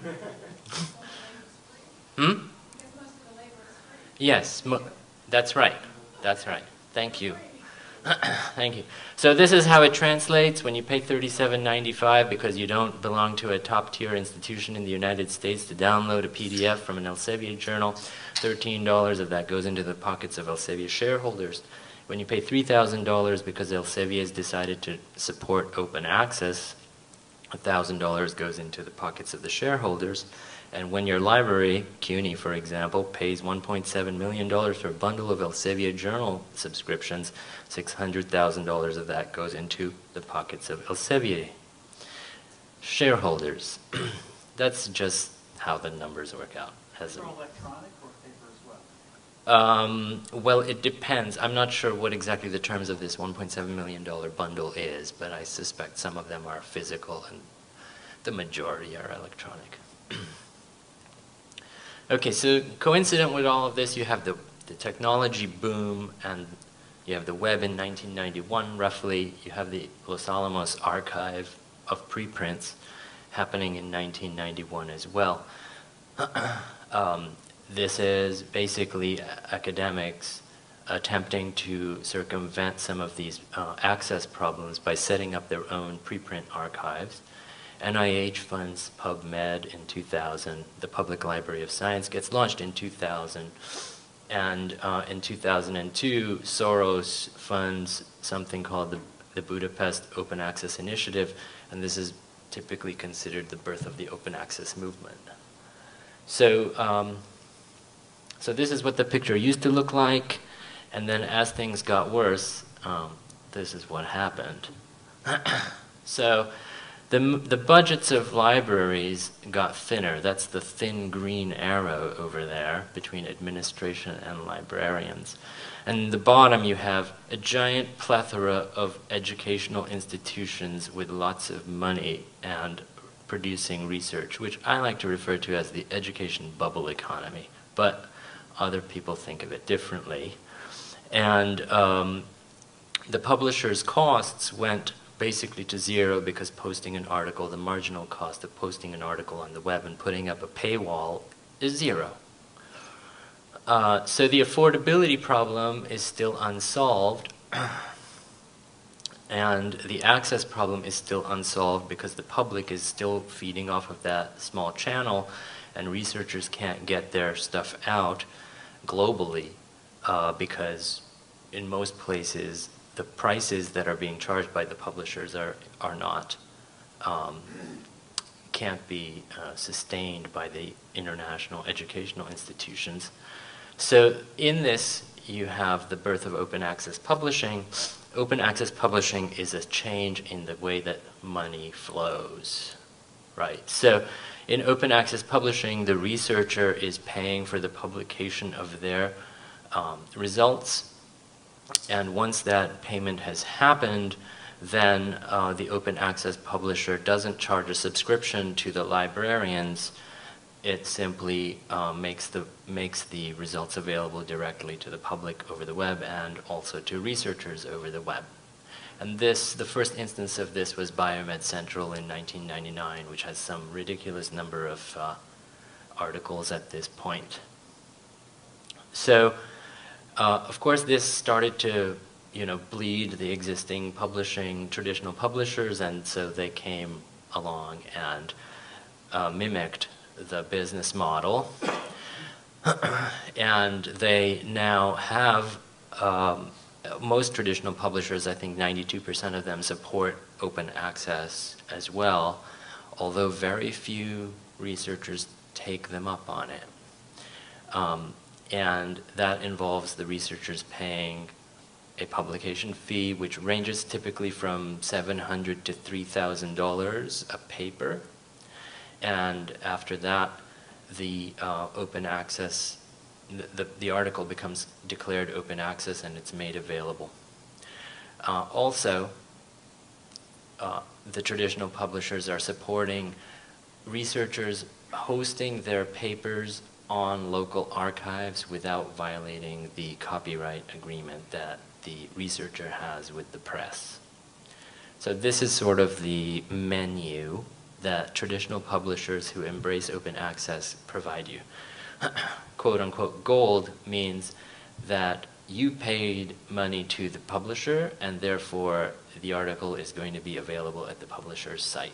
Yes, that's right. That's right. Thank you. Thank you. So this is how it translates when you pay $37.95 because you don't belong to a top-tier institution in the United States to download a PDF from an Elsevier journal. $13 of that goes into the pockets of Elsevier shareholders. When you pay $3,000 because Elsevier has decided to support open access, $1,000 goes into the pockets of the shareholders. And when your library, CUNY for example, pays $1.7 million for a bundle of Elsevier journal subscriptions, $600,000 of that goes into the pockets of Elsevier shareholders. That's just how the numbers work out. Is it electronic or paper as well? Well, it depends. I'm not sure what exactly the terms of this $1.7 million bundle is, but I suspect some of them are physical and the majority are electronic. Okay, so coincident with all of this, you have the technology boom, and you have the web in 1991, roughly. You have the Los Alamos archive of preprints happening in 1991 as well. This is basically academics attempting to circumvent some of these access problems by setting up their own preprint archives. NIH funds PubMed in 2000. The Public Library of Science gets launched in 2000. And in 2002, Soros funds something called the Budapest Open Access Initiative, and this is typically considered the birth of the open access movement. So, so this is what the picture used to look like, and then as things got worse, this is what happened. So The budgets of libraries got thinner. That's the thin green arrow over there between administration and librarians. And in the bottom you have a giant plethora of educational institutions with lots of money and producing research, which I like to refer to as the education bubble economy, but other people think of it differently. And the publisher's costs went basically to zero because posting an article, the marginal cost of posting an article on the web and putting up a paywall is zero. So the affordability problem is still unsolved, and the access problem is still unsolved because the public is still feeding off of that small channel, and researchers can't get their stuff out globally because in most places the prices that are being charged by the publishers are not, can't be sustained by the international educational institutions. So in this, you have the birth of open access publishing. Open access publishing is a change in the way that money flows, right? So in open access publishing, the researcher is paying for the publication of their results. And once that payment has happened, then the open access publisher doesn't charge a subscription to the librarians. It simply makes the results available directly to the public over the web and also to researchers over the web. And this, the first instance of this was Biomed Central in 1999, which has some ridiculous number of articles at this point. So, of course, this started to, bleed the existing traditional publishers, and so they came along and mimicked the business model. And they now have, most traditional publishers, I think 92% of them support open access as well, although very few researchers take them up on it. And that involves the researchers paying a publication fee, which ranges typically from $700 to $3,000 a paper. And after that, the open access, the article becomes declared open access and it's made available. Also, the traditional publishers are supporting researchers hosting their papers on local archives without violating the copyright agreement that the researcher has with the press. So this is sort of the menu that traditional publishers who embrace open access provide you. Quote unquote gold means that you paid money to the publisher and therefore the article is going to be available at the publisher's site.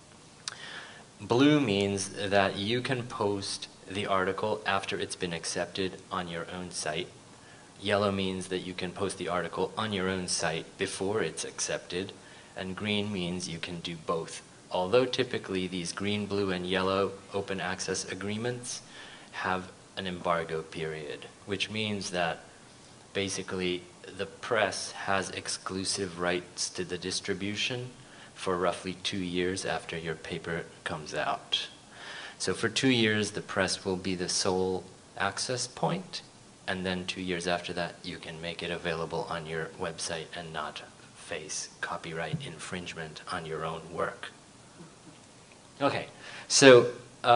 Blue means that you can post the article after it's been accepted on your own site. Yellow means that you can post the article on your own site before it's accepted. And green means you can do both. Although typically these green, blue, and yellow open access agreements have an embargo period, which means that basically the press has exclusive rights to the distribution for roughly 2 years after your paper comes out. So for 2 years, the press will be the sole access point, and then 2 years after that, you can make it available on your website and not face copyright infringement on your own work. Okay, so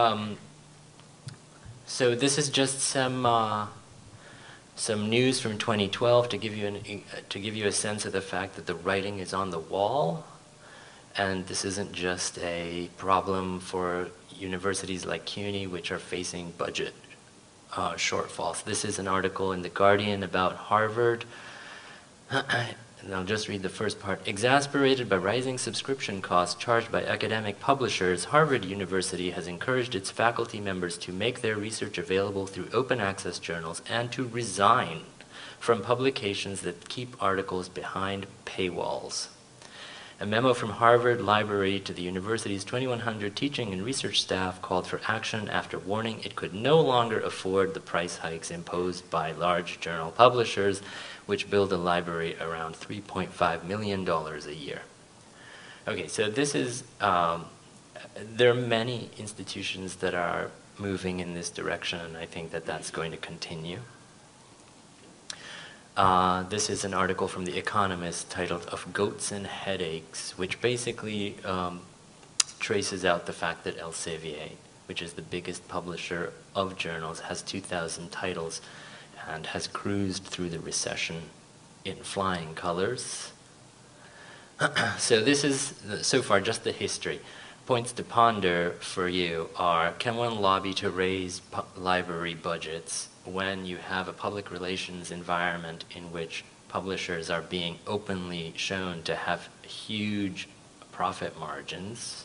so this is just some news from 2012 to give you a sense of the fact that the writing is on the wall, and this isn't just a problem for universities like CUNY, which are facing budget shortfalls. This is an article in The Guardian about Harvard. And I'll just read the first part. Exasperated by rising subscription costs charged by academic publishers, Harvard University has encouraged its faculty members to make their research available through open access journals and to resign from publications that keep articles behind paywalls. A memo from Harvard Library to the university's 2,100 teaching and research staff called for action after warning it could no longer afford the price hikes imposed by large journal publishers, which build a library around $3.5 million a year. Okay, so this is, there are many institutions that are moving in this direction, and I think that that's going to continue. This is an article from the Economist titled "Of Goats and Headaches," which basically traces out the fact that Elsevier, which is the biggest publisher of journals, has 2,000 titles and has cruised through the recession in flying colors. So this is, so far, just the history. Points to ponder for you are, can one lobby to raise library budgets when you have a public relations environment in which publishers are being openly shown to have huge profit margins?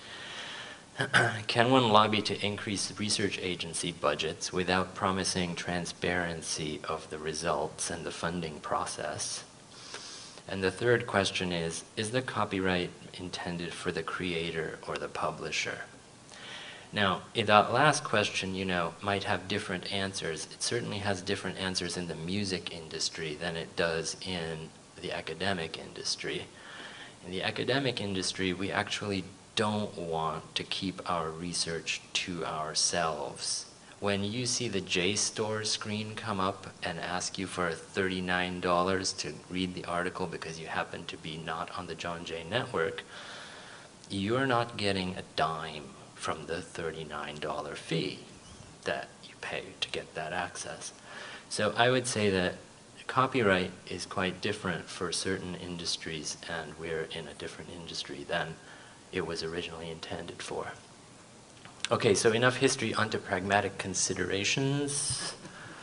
Can one lobby to increase research agency budgets without promising transparency of the results and the funding process? And the third question is the copyright intended for the creator or the publisher? Now, that last question, you know, might have different answers. It certainly has different answers in the music industry than it does in the academic industry. In the academic industry, we actually don't want to keep our research to ourselves. When you see the JSTOR screen come up and ask you for $39 to read the article because you happen to be not on the John Jay network, you're not getting a dime from the $39 fee that you pay to get that access. So I would say that copyright is quite different for certain industries, and we're in a different industry than it was originally intended for. Okay, so enough history, onto pragmatic considerations.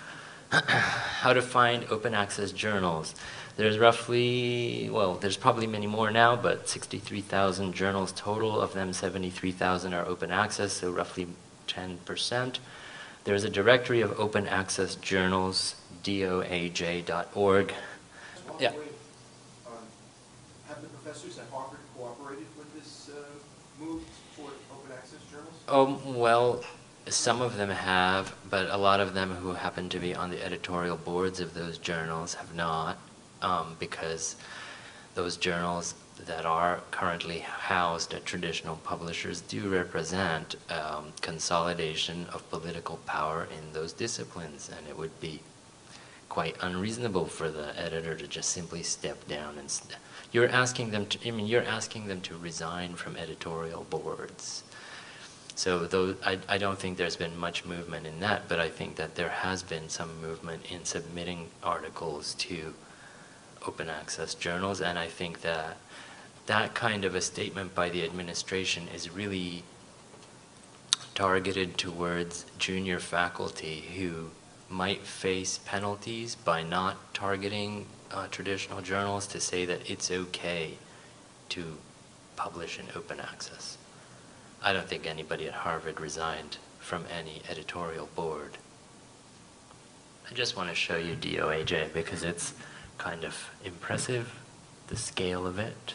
How to find open access journals. There's roughly, well, there's probably many more now, but 63,000 journals total. Of them, 73,000 are open access, so roughly 10%. There's a directory of open access journals, doaj.org. Yeah. Have the professors at Harvard cooperated with this move for open access journals? Well, some of them have, but a lot of them who happen to be on the editorial boards of those journals have not, because those journals that are currently housed at traditional publishers do represent consolidation of political power in those disciplines, and it would be quite unreasonable for the editor to just simply step down and you're asking them to, you're asking them to resign from editorial boards. So though I don't think there's been much movement in that, but I think that there has been some movement in submitting articles to open access journals, and I think that that kind of a statement by the administration is really targeted towards junior faculty who might face penalties by not targeting traditional journals, to say that it's okay to publish in open access. I don't think anybody at Harvard resigned from any editorial board. I just want to show you DOAJ because it's kind of impressive, the scale of it.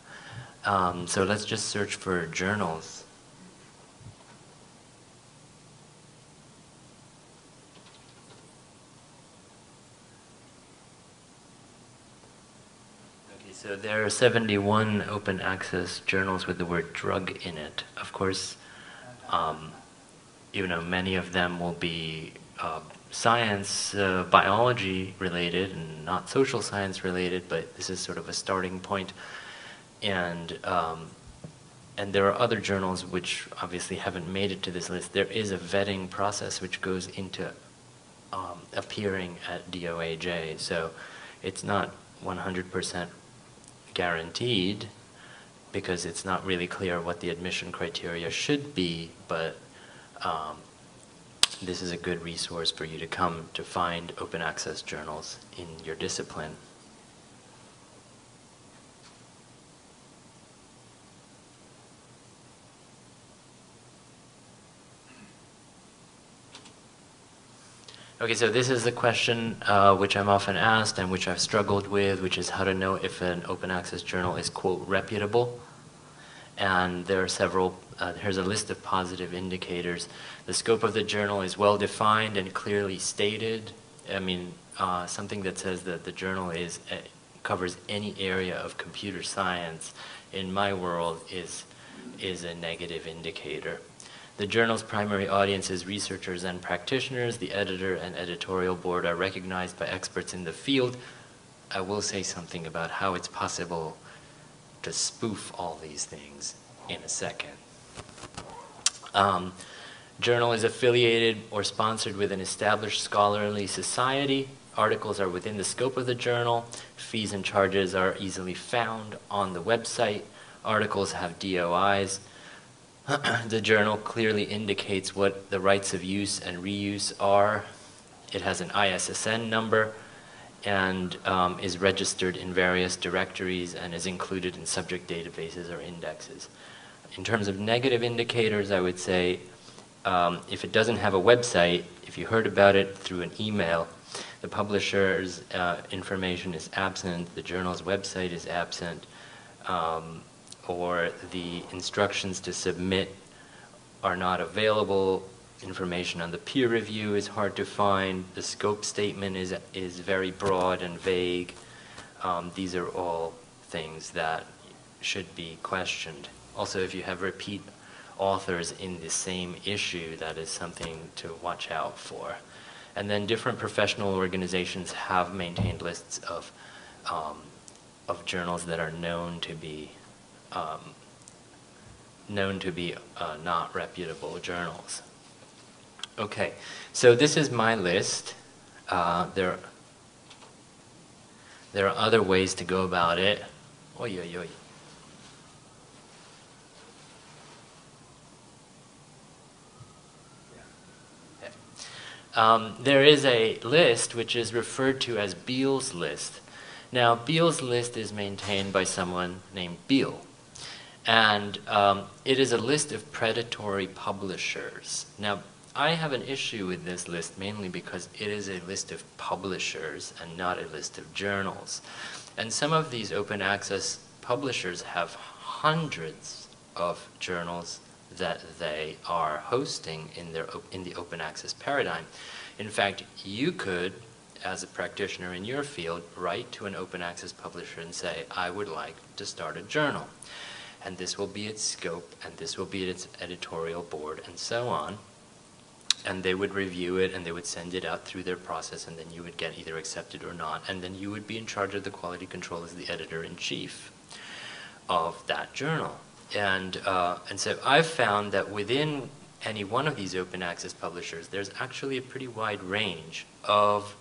So let's just search for journals. So there are 71 open access journals with the word drug in it. Of course, you know, many of them will be science, biology related and not social science related, but this is sort of a starting point. And there are other journals which obviously haven't made it to this list. There is a vetting process which goes into appearing at DOAJ, so it's not 100% guaranteed, because it's not really clear what the admission criteria should be, but this is a good resource for you to come to find open access journals in your discipline. Okay, so this is the question which I'm often asked and which I've struggled with, which is how to know if an open access journal is, quote, reputable. And there are several, here's a list of positive indicators. The scope of the journal is well defined and clearly stated. I mean, something that says that the journal is covers any area of computer science, in my world, is a negative indicator. The journal's primary audience is researchers and practitioners. The editor and editorial board are recognized by experts in the field. I will say something about how it's possible to spoof all these things in a second. Journal is affiliated or sponsored with an established scholarly society. Articles are within the scope of the journal. Fees and charges are easily found on the website. Articles have DOIs. The journal clearly indicates what the rights of use and reuse are. It has an ISSN number and is registered in various directories and is included in subject databases or indexes. In terms of negative indicators, I would say if it doesn't have a website, if you heard about it through an email, the publisher's information is absent, the journal's website is absent, or the instructions to submit are not available. Information on the peer review is hard to find. The scope statement is very broad and vague. These are all things that should be questioned. Also, if you have repeat authors in the same issue, that is something to watch out for. And then different professional organizations have maintained lists of journals that are known to be not reputable journals. Okay, so this is my list. There are other ways to go about it. Oy, oy, oy. There is a list which is referred to as Beal's list. Now, Beal's list is maintained by someone named Beal. And it is a list of predatory publishers. Now, I have an issue with this list mainly because it is a list of publishers and not a list of journals. And some of these open access publishers have hundreds of journals that they are hosting in the open access paradigm. In fact, you could, as a practitioner in your field, write to an open access publisher and say, I would like to start a journal. And this will be its scope, and this will be its editorial board, and so on. And they would review it, and they would send it out through their process, and then you would get either accepted or not. And then you would be in charge of the quality control as the editor-in-chief of that journal. And so I've found that within any one of these open access publishers, there's actually a pretty wide range of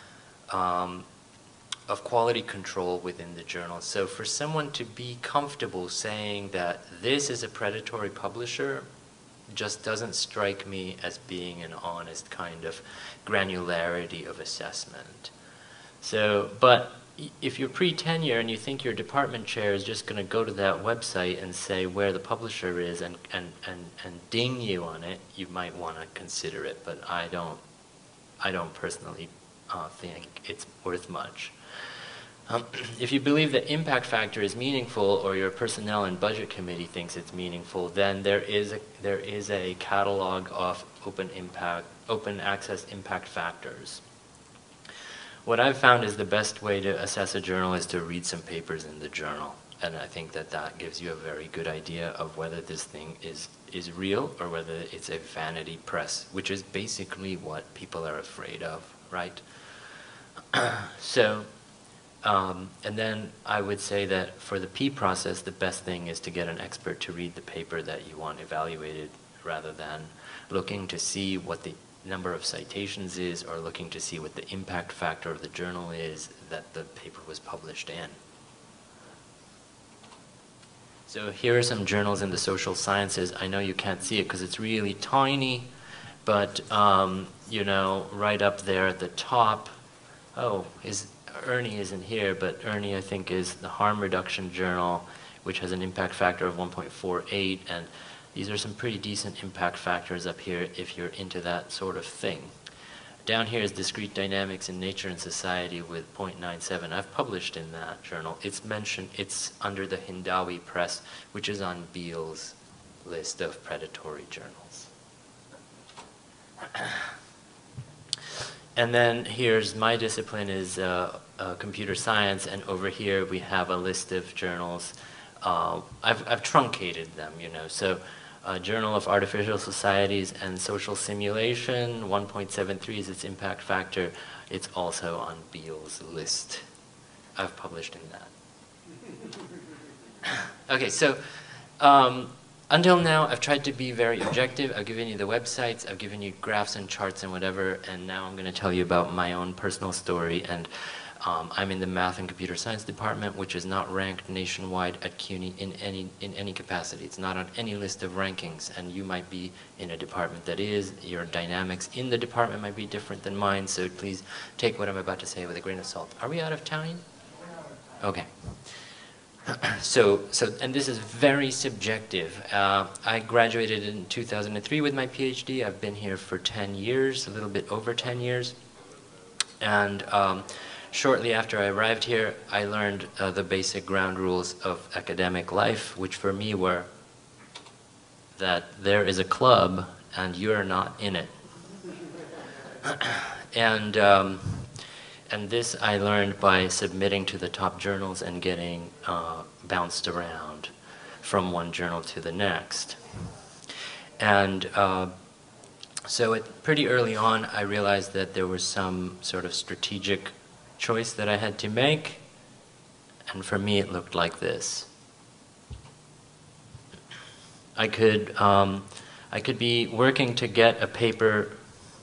quality control within the journal. So for someone to be comfortable saying that this is a predatory publisher just doesn't strike me as being an honest kind of granularity of assessment. So, but if you're pre-tenure and you think your department chair is just going to go to that website and say where the publisher is and ding you on it, you might want to consider it, but I don't personally think it's worth much. If you believe that impact factor is meaningful, or your personnel and budget committee thinks it's meaningful, then there is a catalog of open access impact factors. What I've found is the best way to assess a journal is to read some papers in the journal, and I think that gives you a very good idea of whether this thing is real or whether it's a vanity press, which is basically what people are afraid of, right? So. And then I would say that for the P process, the best thing is to get an expert to read the paper that you want evaluated rather than looking to see what the number of citations is or looking to see what the impact factor of the journal is that the paper was published in. So here are some journals in the social sciences. I know you can't see it because it's really tiny, but you know, right up there at the top, Ernie isn't here, but Ernie, I think, is the Harm Reduction Journal, which has an impact factor of 1.48, and these are some pretty decent impact factors up here if you're into that sort of thing. Down here is Discrete Dynamics in Nature and Society with 0.97. I've published in that journal. It's mentioned, it's under the Hindawi Press, which is on Beal's list of predatory journals. And then here's my discipline is computer science, and over here we have a list of journals. I've truncated them, you know. So Journal of Artificial Societies and Social Simulation, 1.73 is its impact factor. It's also on Beal's list. I've published in that. Okay, so until now, I've tried to be very objective. I've given you the websites, I've given you graphs and charts and whatever, and now I'm going to tell you about my own personal story. And I'm in the Math and Computer Science department, which is not ranked nationwide at CUNY in any capacity. It's not on any list of rankings, and you might be in a department that is. Your dynamics in the department might be different than mine, so please take what I'm about to say with a grain of salt. Are we out of time? Okay. And this is very subjective. I graduated in 2003 with my PhD. I've been here for 10 years, a little bit over 10 years. And shortly after I arrived here, I learned the basic ground rules of academic life, which for me were that there is a club and you're not in it. And this I learned by submitting to the top journals and getting bounced around from one journal to the next. And so pretty early on, I realized that there was some sort of strategic choice that I had to make. And for me, it looked like this. I could be working to get a paper.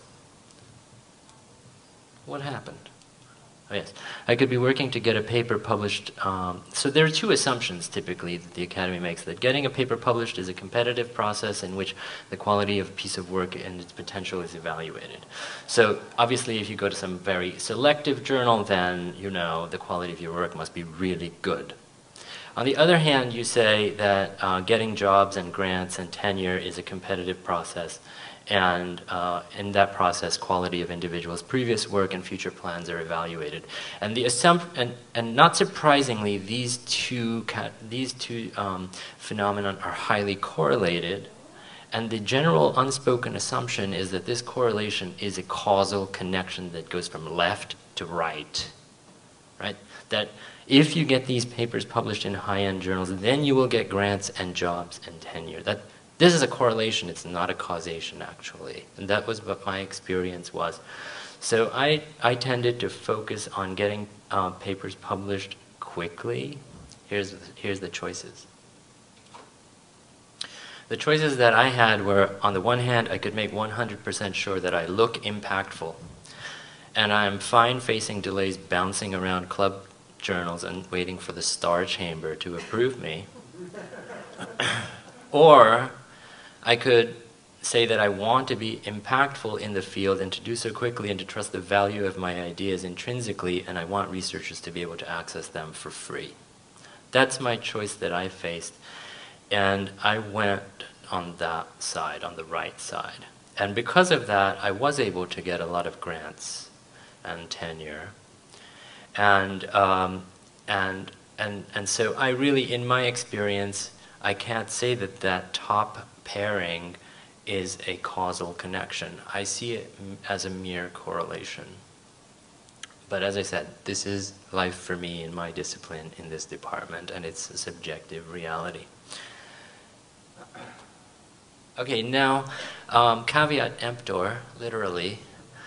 What happened? Oh, yes. I could be working to get a paper published. So there are two assumptions typically that the Academy makes, that getting a paper published is a competitive process in which the quality of a piece of work and its potential is evaluated. So obviously if you go to some very selective journal, then you know the quality of your work must be really good. On the other hand, you say that getting jobs and grants and tenure is a competitive process, and in that process, quality of individuals' previous work and future plans are evaluated. And the and not surprisingly, these two phenomena are highly correlated. And the general unspoken assumption is that this correlation is a causal connection that goes from left to right, right? That if you get these papers published in high-end journals, then you will get grants and jobs and tenure. This is a correlation, it's not a causation, actually. And that was what my experience was. So I tended to focus on getting papers published quickly. Here's the choices. The choices that I had were, on the one hand, I could make 100% sure that I look impactful. And I'm fine facing delays bouncing around club journals and waiting for the star chamber to approve me. Or I could say that I want to be impactful in the field and to do so quickly and to trust the value of my ideas intrinsically, and I want researchers to be able to access them for free. That's my choice that I faced, and I went on that side, on the right side. And because of that, I was able to get a lot of grants and tenure. And so I really, in my experience, I can't say that that top pairing is a causal connection. I see it as a mere correlation. But as I said, this is life for me in my discipline in this department, and it's a subjective reality. Okay, now, caveat emptor, literally.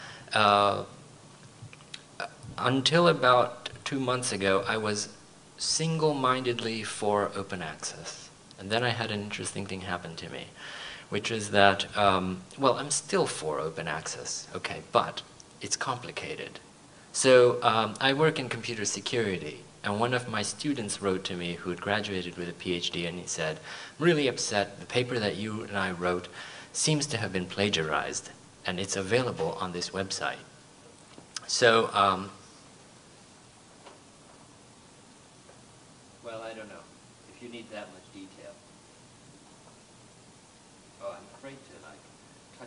Until about 2 months ago, I was single-mindedly for open access. And then I had an interesting thing happen to me, which is that, well, I'm still for open access, okay, but it's complicated. So I work in computer security, and one of my students wrote to me who had graduated with a PhD, and he said, I'm really upset, the paper that you and I wrote seems to have been plagiarized, and it's available on this website. So, well, I don't know, if you need that much detail. Oh, I'm afraid to, like, touch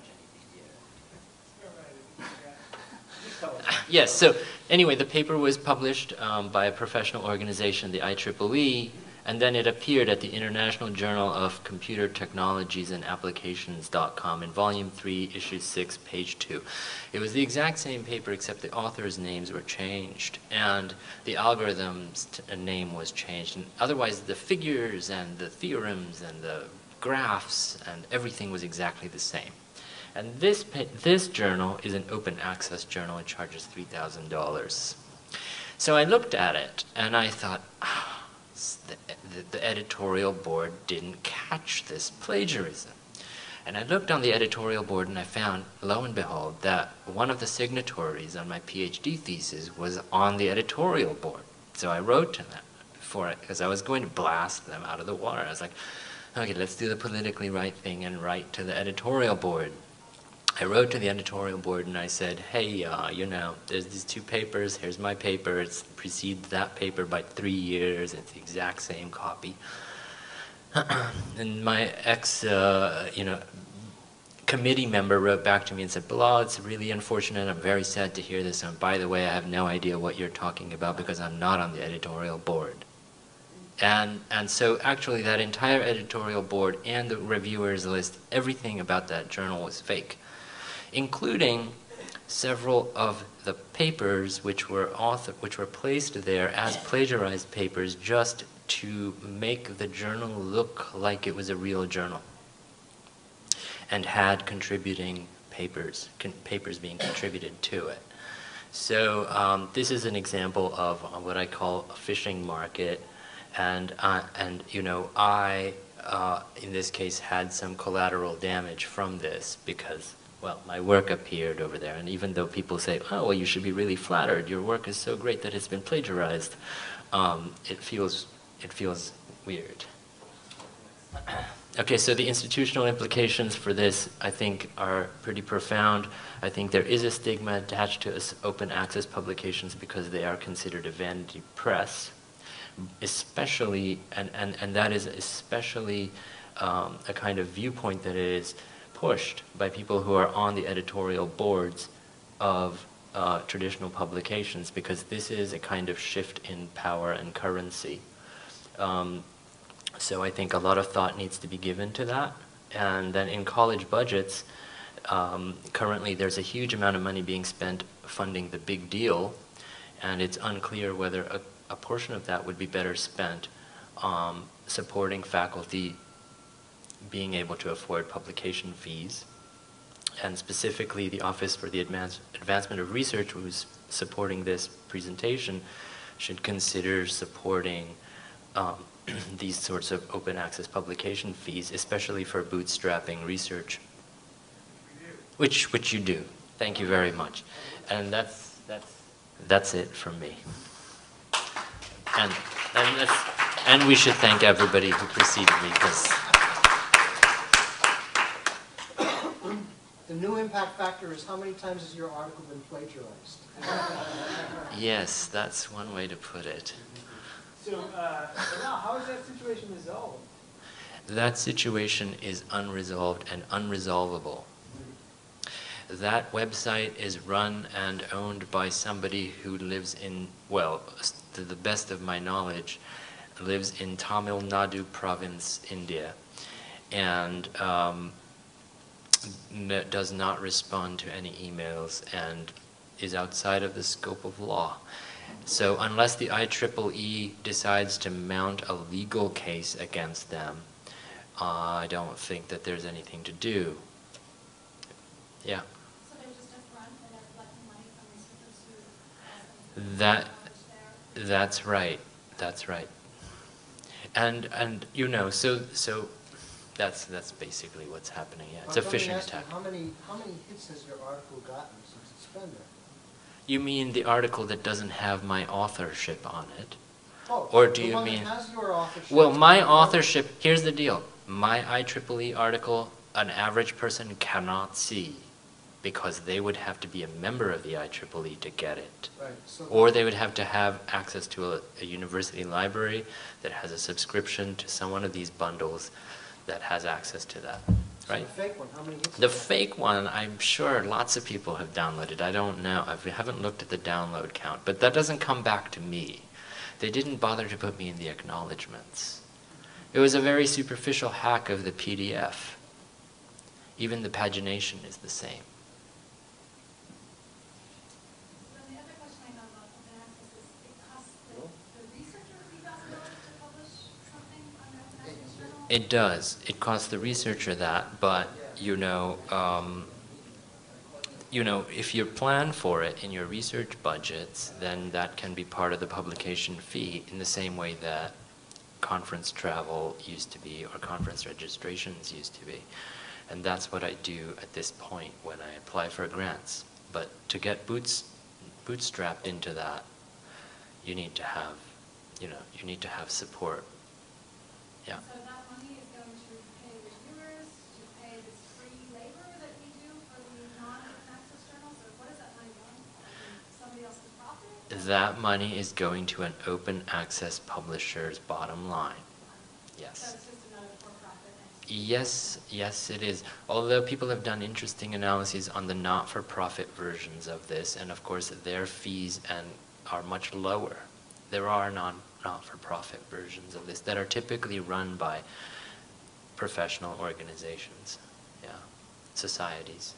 anything here. Yes, so anyway, the paper was published by a professional organization, the IEEE, And then it appeared at the International Journal of Computer Technologies and Applications.com in Volume 3, Issue 6, page 2. It was the exact same paper except the authors' names were changed and the algorithm's name was changed. And otherwise the figures and the theorems and the graphs and everything was exactly the same. And this journal is an open access journal. It charges $3,000. So I looked at it and I thought, the editorial board didn't catch this plagiarism. And I looked on the editorial board and I found, lo and behold, that one of the signatories on my PhD thesis was on the editorial board. So I wrote to them for it because I was going to blast them out of the water. I was like, okay, let's do the politically right thing and write to the editorial board. I wrote to the editorial board and I said, hey, you know, there's these two papers. Here's my paper. It precedes that paper by 3 years. It's the exact same copy. And my committee member wrote back to me and said, Bilal, it's really unfortunate. I'm very sad to hear this. And by the way, I have no idea what you're talking about because I'm not on the editorial board. And so actually that entire editorial board and the reviewers list, everything about that journal was fake, including several of the papers which were placed there as plagiarized papers just to make the journal look like it was a real journal and had contributing papers being contributed to it. So this is an example of what I call a fishing market, and you know, I in this case had some collateral damage from this because, well, my work appeared over there, and even though people say, oh, well, you should be really flattered, your work is so great that it's been plagiarized, it feels weird. Okay, so the institutional implications for this, I think, are pretty profound. I think there is a stigma attached to open access publications because they are considered a vanity press, especially, and that is especially a kind of viewpoint that is pushed by people who are on the editorial boards of traditional publications, because this is a kind of shift in power and currency. So I think a lot of thought needs to be given to that. And then in college budgets, currently there's a huge amount of money being spent funding the big deal, and it's unclear whether a portion of that would be better spent supporting faculty being able to afford publication fees. And specifically, the Office for the Advancement of Research, who's supporting this presentation, should consider supporting these sorts of open access publication fees, especially for bootstrapping research, which you do. Thank you very much. And that's it from me. And we should thank everybody who preceded me, because the new impact factor is how many times has your article been plagiarized? yes, that's one way to put it. So, how is that situation resolved? That situation is unresolved and unresolvable. That website is run and owned by somebody who lives in, well, to the best of my knowledge, lives in Tamil Nadu province, India, and does not respond to any emails and is outside of the scope of law. So unless the IEEE decides to mount a legal case against them, I don't think that there's anything to do. Yeah. So they're just a front and they're collecting money from the students who That's right. That's right. And you know, so that's basically what's happening. Yeah, it's a phishing attack. How many hits has your article gotten since it's been there? You mean the article that doesn't have my authorship on it? Oh, or do the you one mean? That has your authorship. Well, my authorship. Here's the deal. My IEEE article, an average person cannot see, because they would have to be a member of the IEEE to get it. Right. So Or they would have to have access to a university library that has a subscription to some one of these bundles that has access to that. Right? So the fake one, how many hits? The fake one, I'm sure lots of people have downloaded. I don't know. I haven't looked at the download count, but that doesn't come back to me. They didn't bother to put me in the acknowledgments. It was a very superficial hack of the PDF. Even the pagination is the same. Then the other question I have about open access is it costs the researcher $3,000 to publish something on the open access journal? It does. It costs the researcher that, but if you plan for it in your research budgets, then that can be part of the publication fee in the same way that conference travel used to be or conference registrations used to be. And that's what I do at this point when I apply for grants. But to get bootstrapped into that, you need to have, support. Yeah. So that money is going to pay reviewers, to pay this free labor that we do for the non-open access journals, or what is that money going to? Somebody else's profit? That money is going to an open access publisher's bottom line. Yes. So it's just another for-profit entity? Yes, it is. Although people have done interesting analyses on the not-for-profit versions of this, and of course their fees are much lower. There are not-for-profit versions of this that are typically run by professional organizations, societies.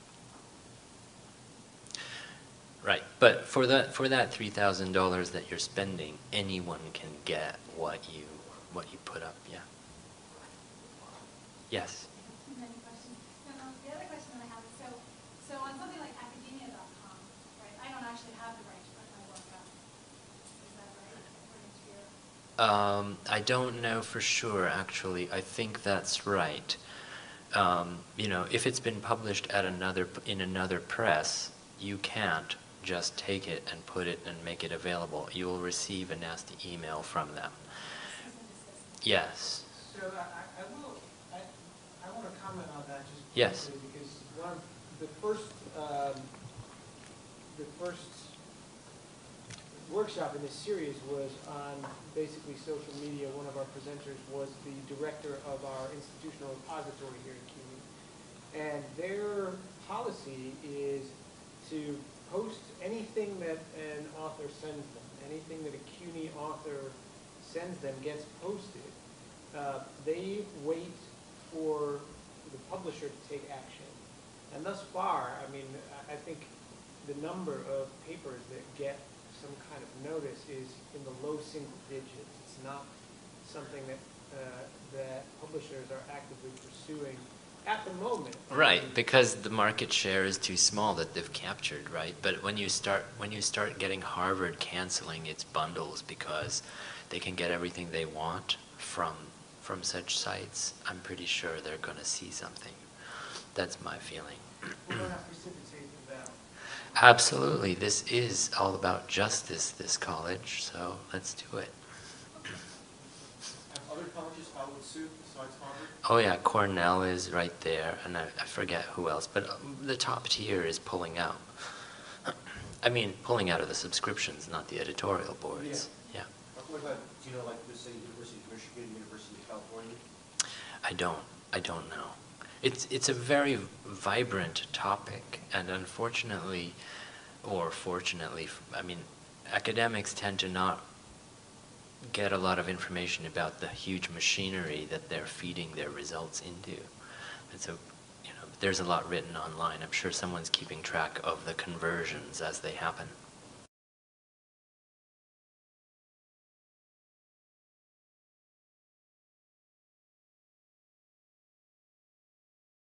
Right, but for that $3,000 that you're spending, anyone can get what you put up. Yeah. Yes. Many questions. No, the other question that I have is so on something like academia.com, right? I don't actually have the right to put my work up. Is that right? According to your... I don't know for sure, actually. I think that's right. If it's been published in another press, you can't just take it and put it and make it available. You will receive a nasty email from them. Yes. So I want to comment on that just Yes. briefly, because one of the first workshop in this series was on basically social media. One of our presenters was the director of our institutional repository here at CUNY, and their policy is to post anything that an author sends them. Anything that a CUNY author sends them gets posted. They wait for the publisher to take action. And thus far, I think the number of papers that get some kind of notice is in the low single digits. It's not something that publishers are actively pursuing at the moment. Right, because the market share is too small that they've captured, right? But when you start getting Harvard canceling its bundles because they can get everything they want from such sites, I'm pretty sure they're going to see something. That's my feeling. We're going to precipitate that. Absolutely. This is all about justice, this college, so let's do it. Have other colleges followed suit besides Harvard? Oh yeah, Cornell is right there, and I forget who else, but the top tier is pulling out. Pulling out of the subscriptions, not the editorial boards. Yeah. What about, do you know, like, let's say University of Michigan, University of California? I don't know. It's a very vibrant topic, and unfortunately, or fortunately, academics tend to not get a lot of information about the huge machinery that they're feeding their results into. And so, there's a lot written online. I'm sure someone's keeping track of the conversions as they happen.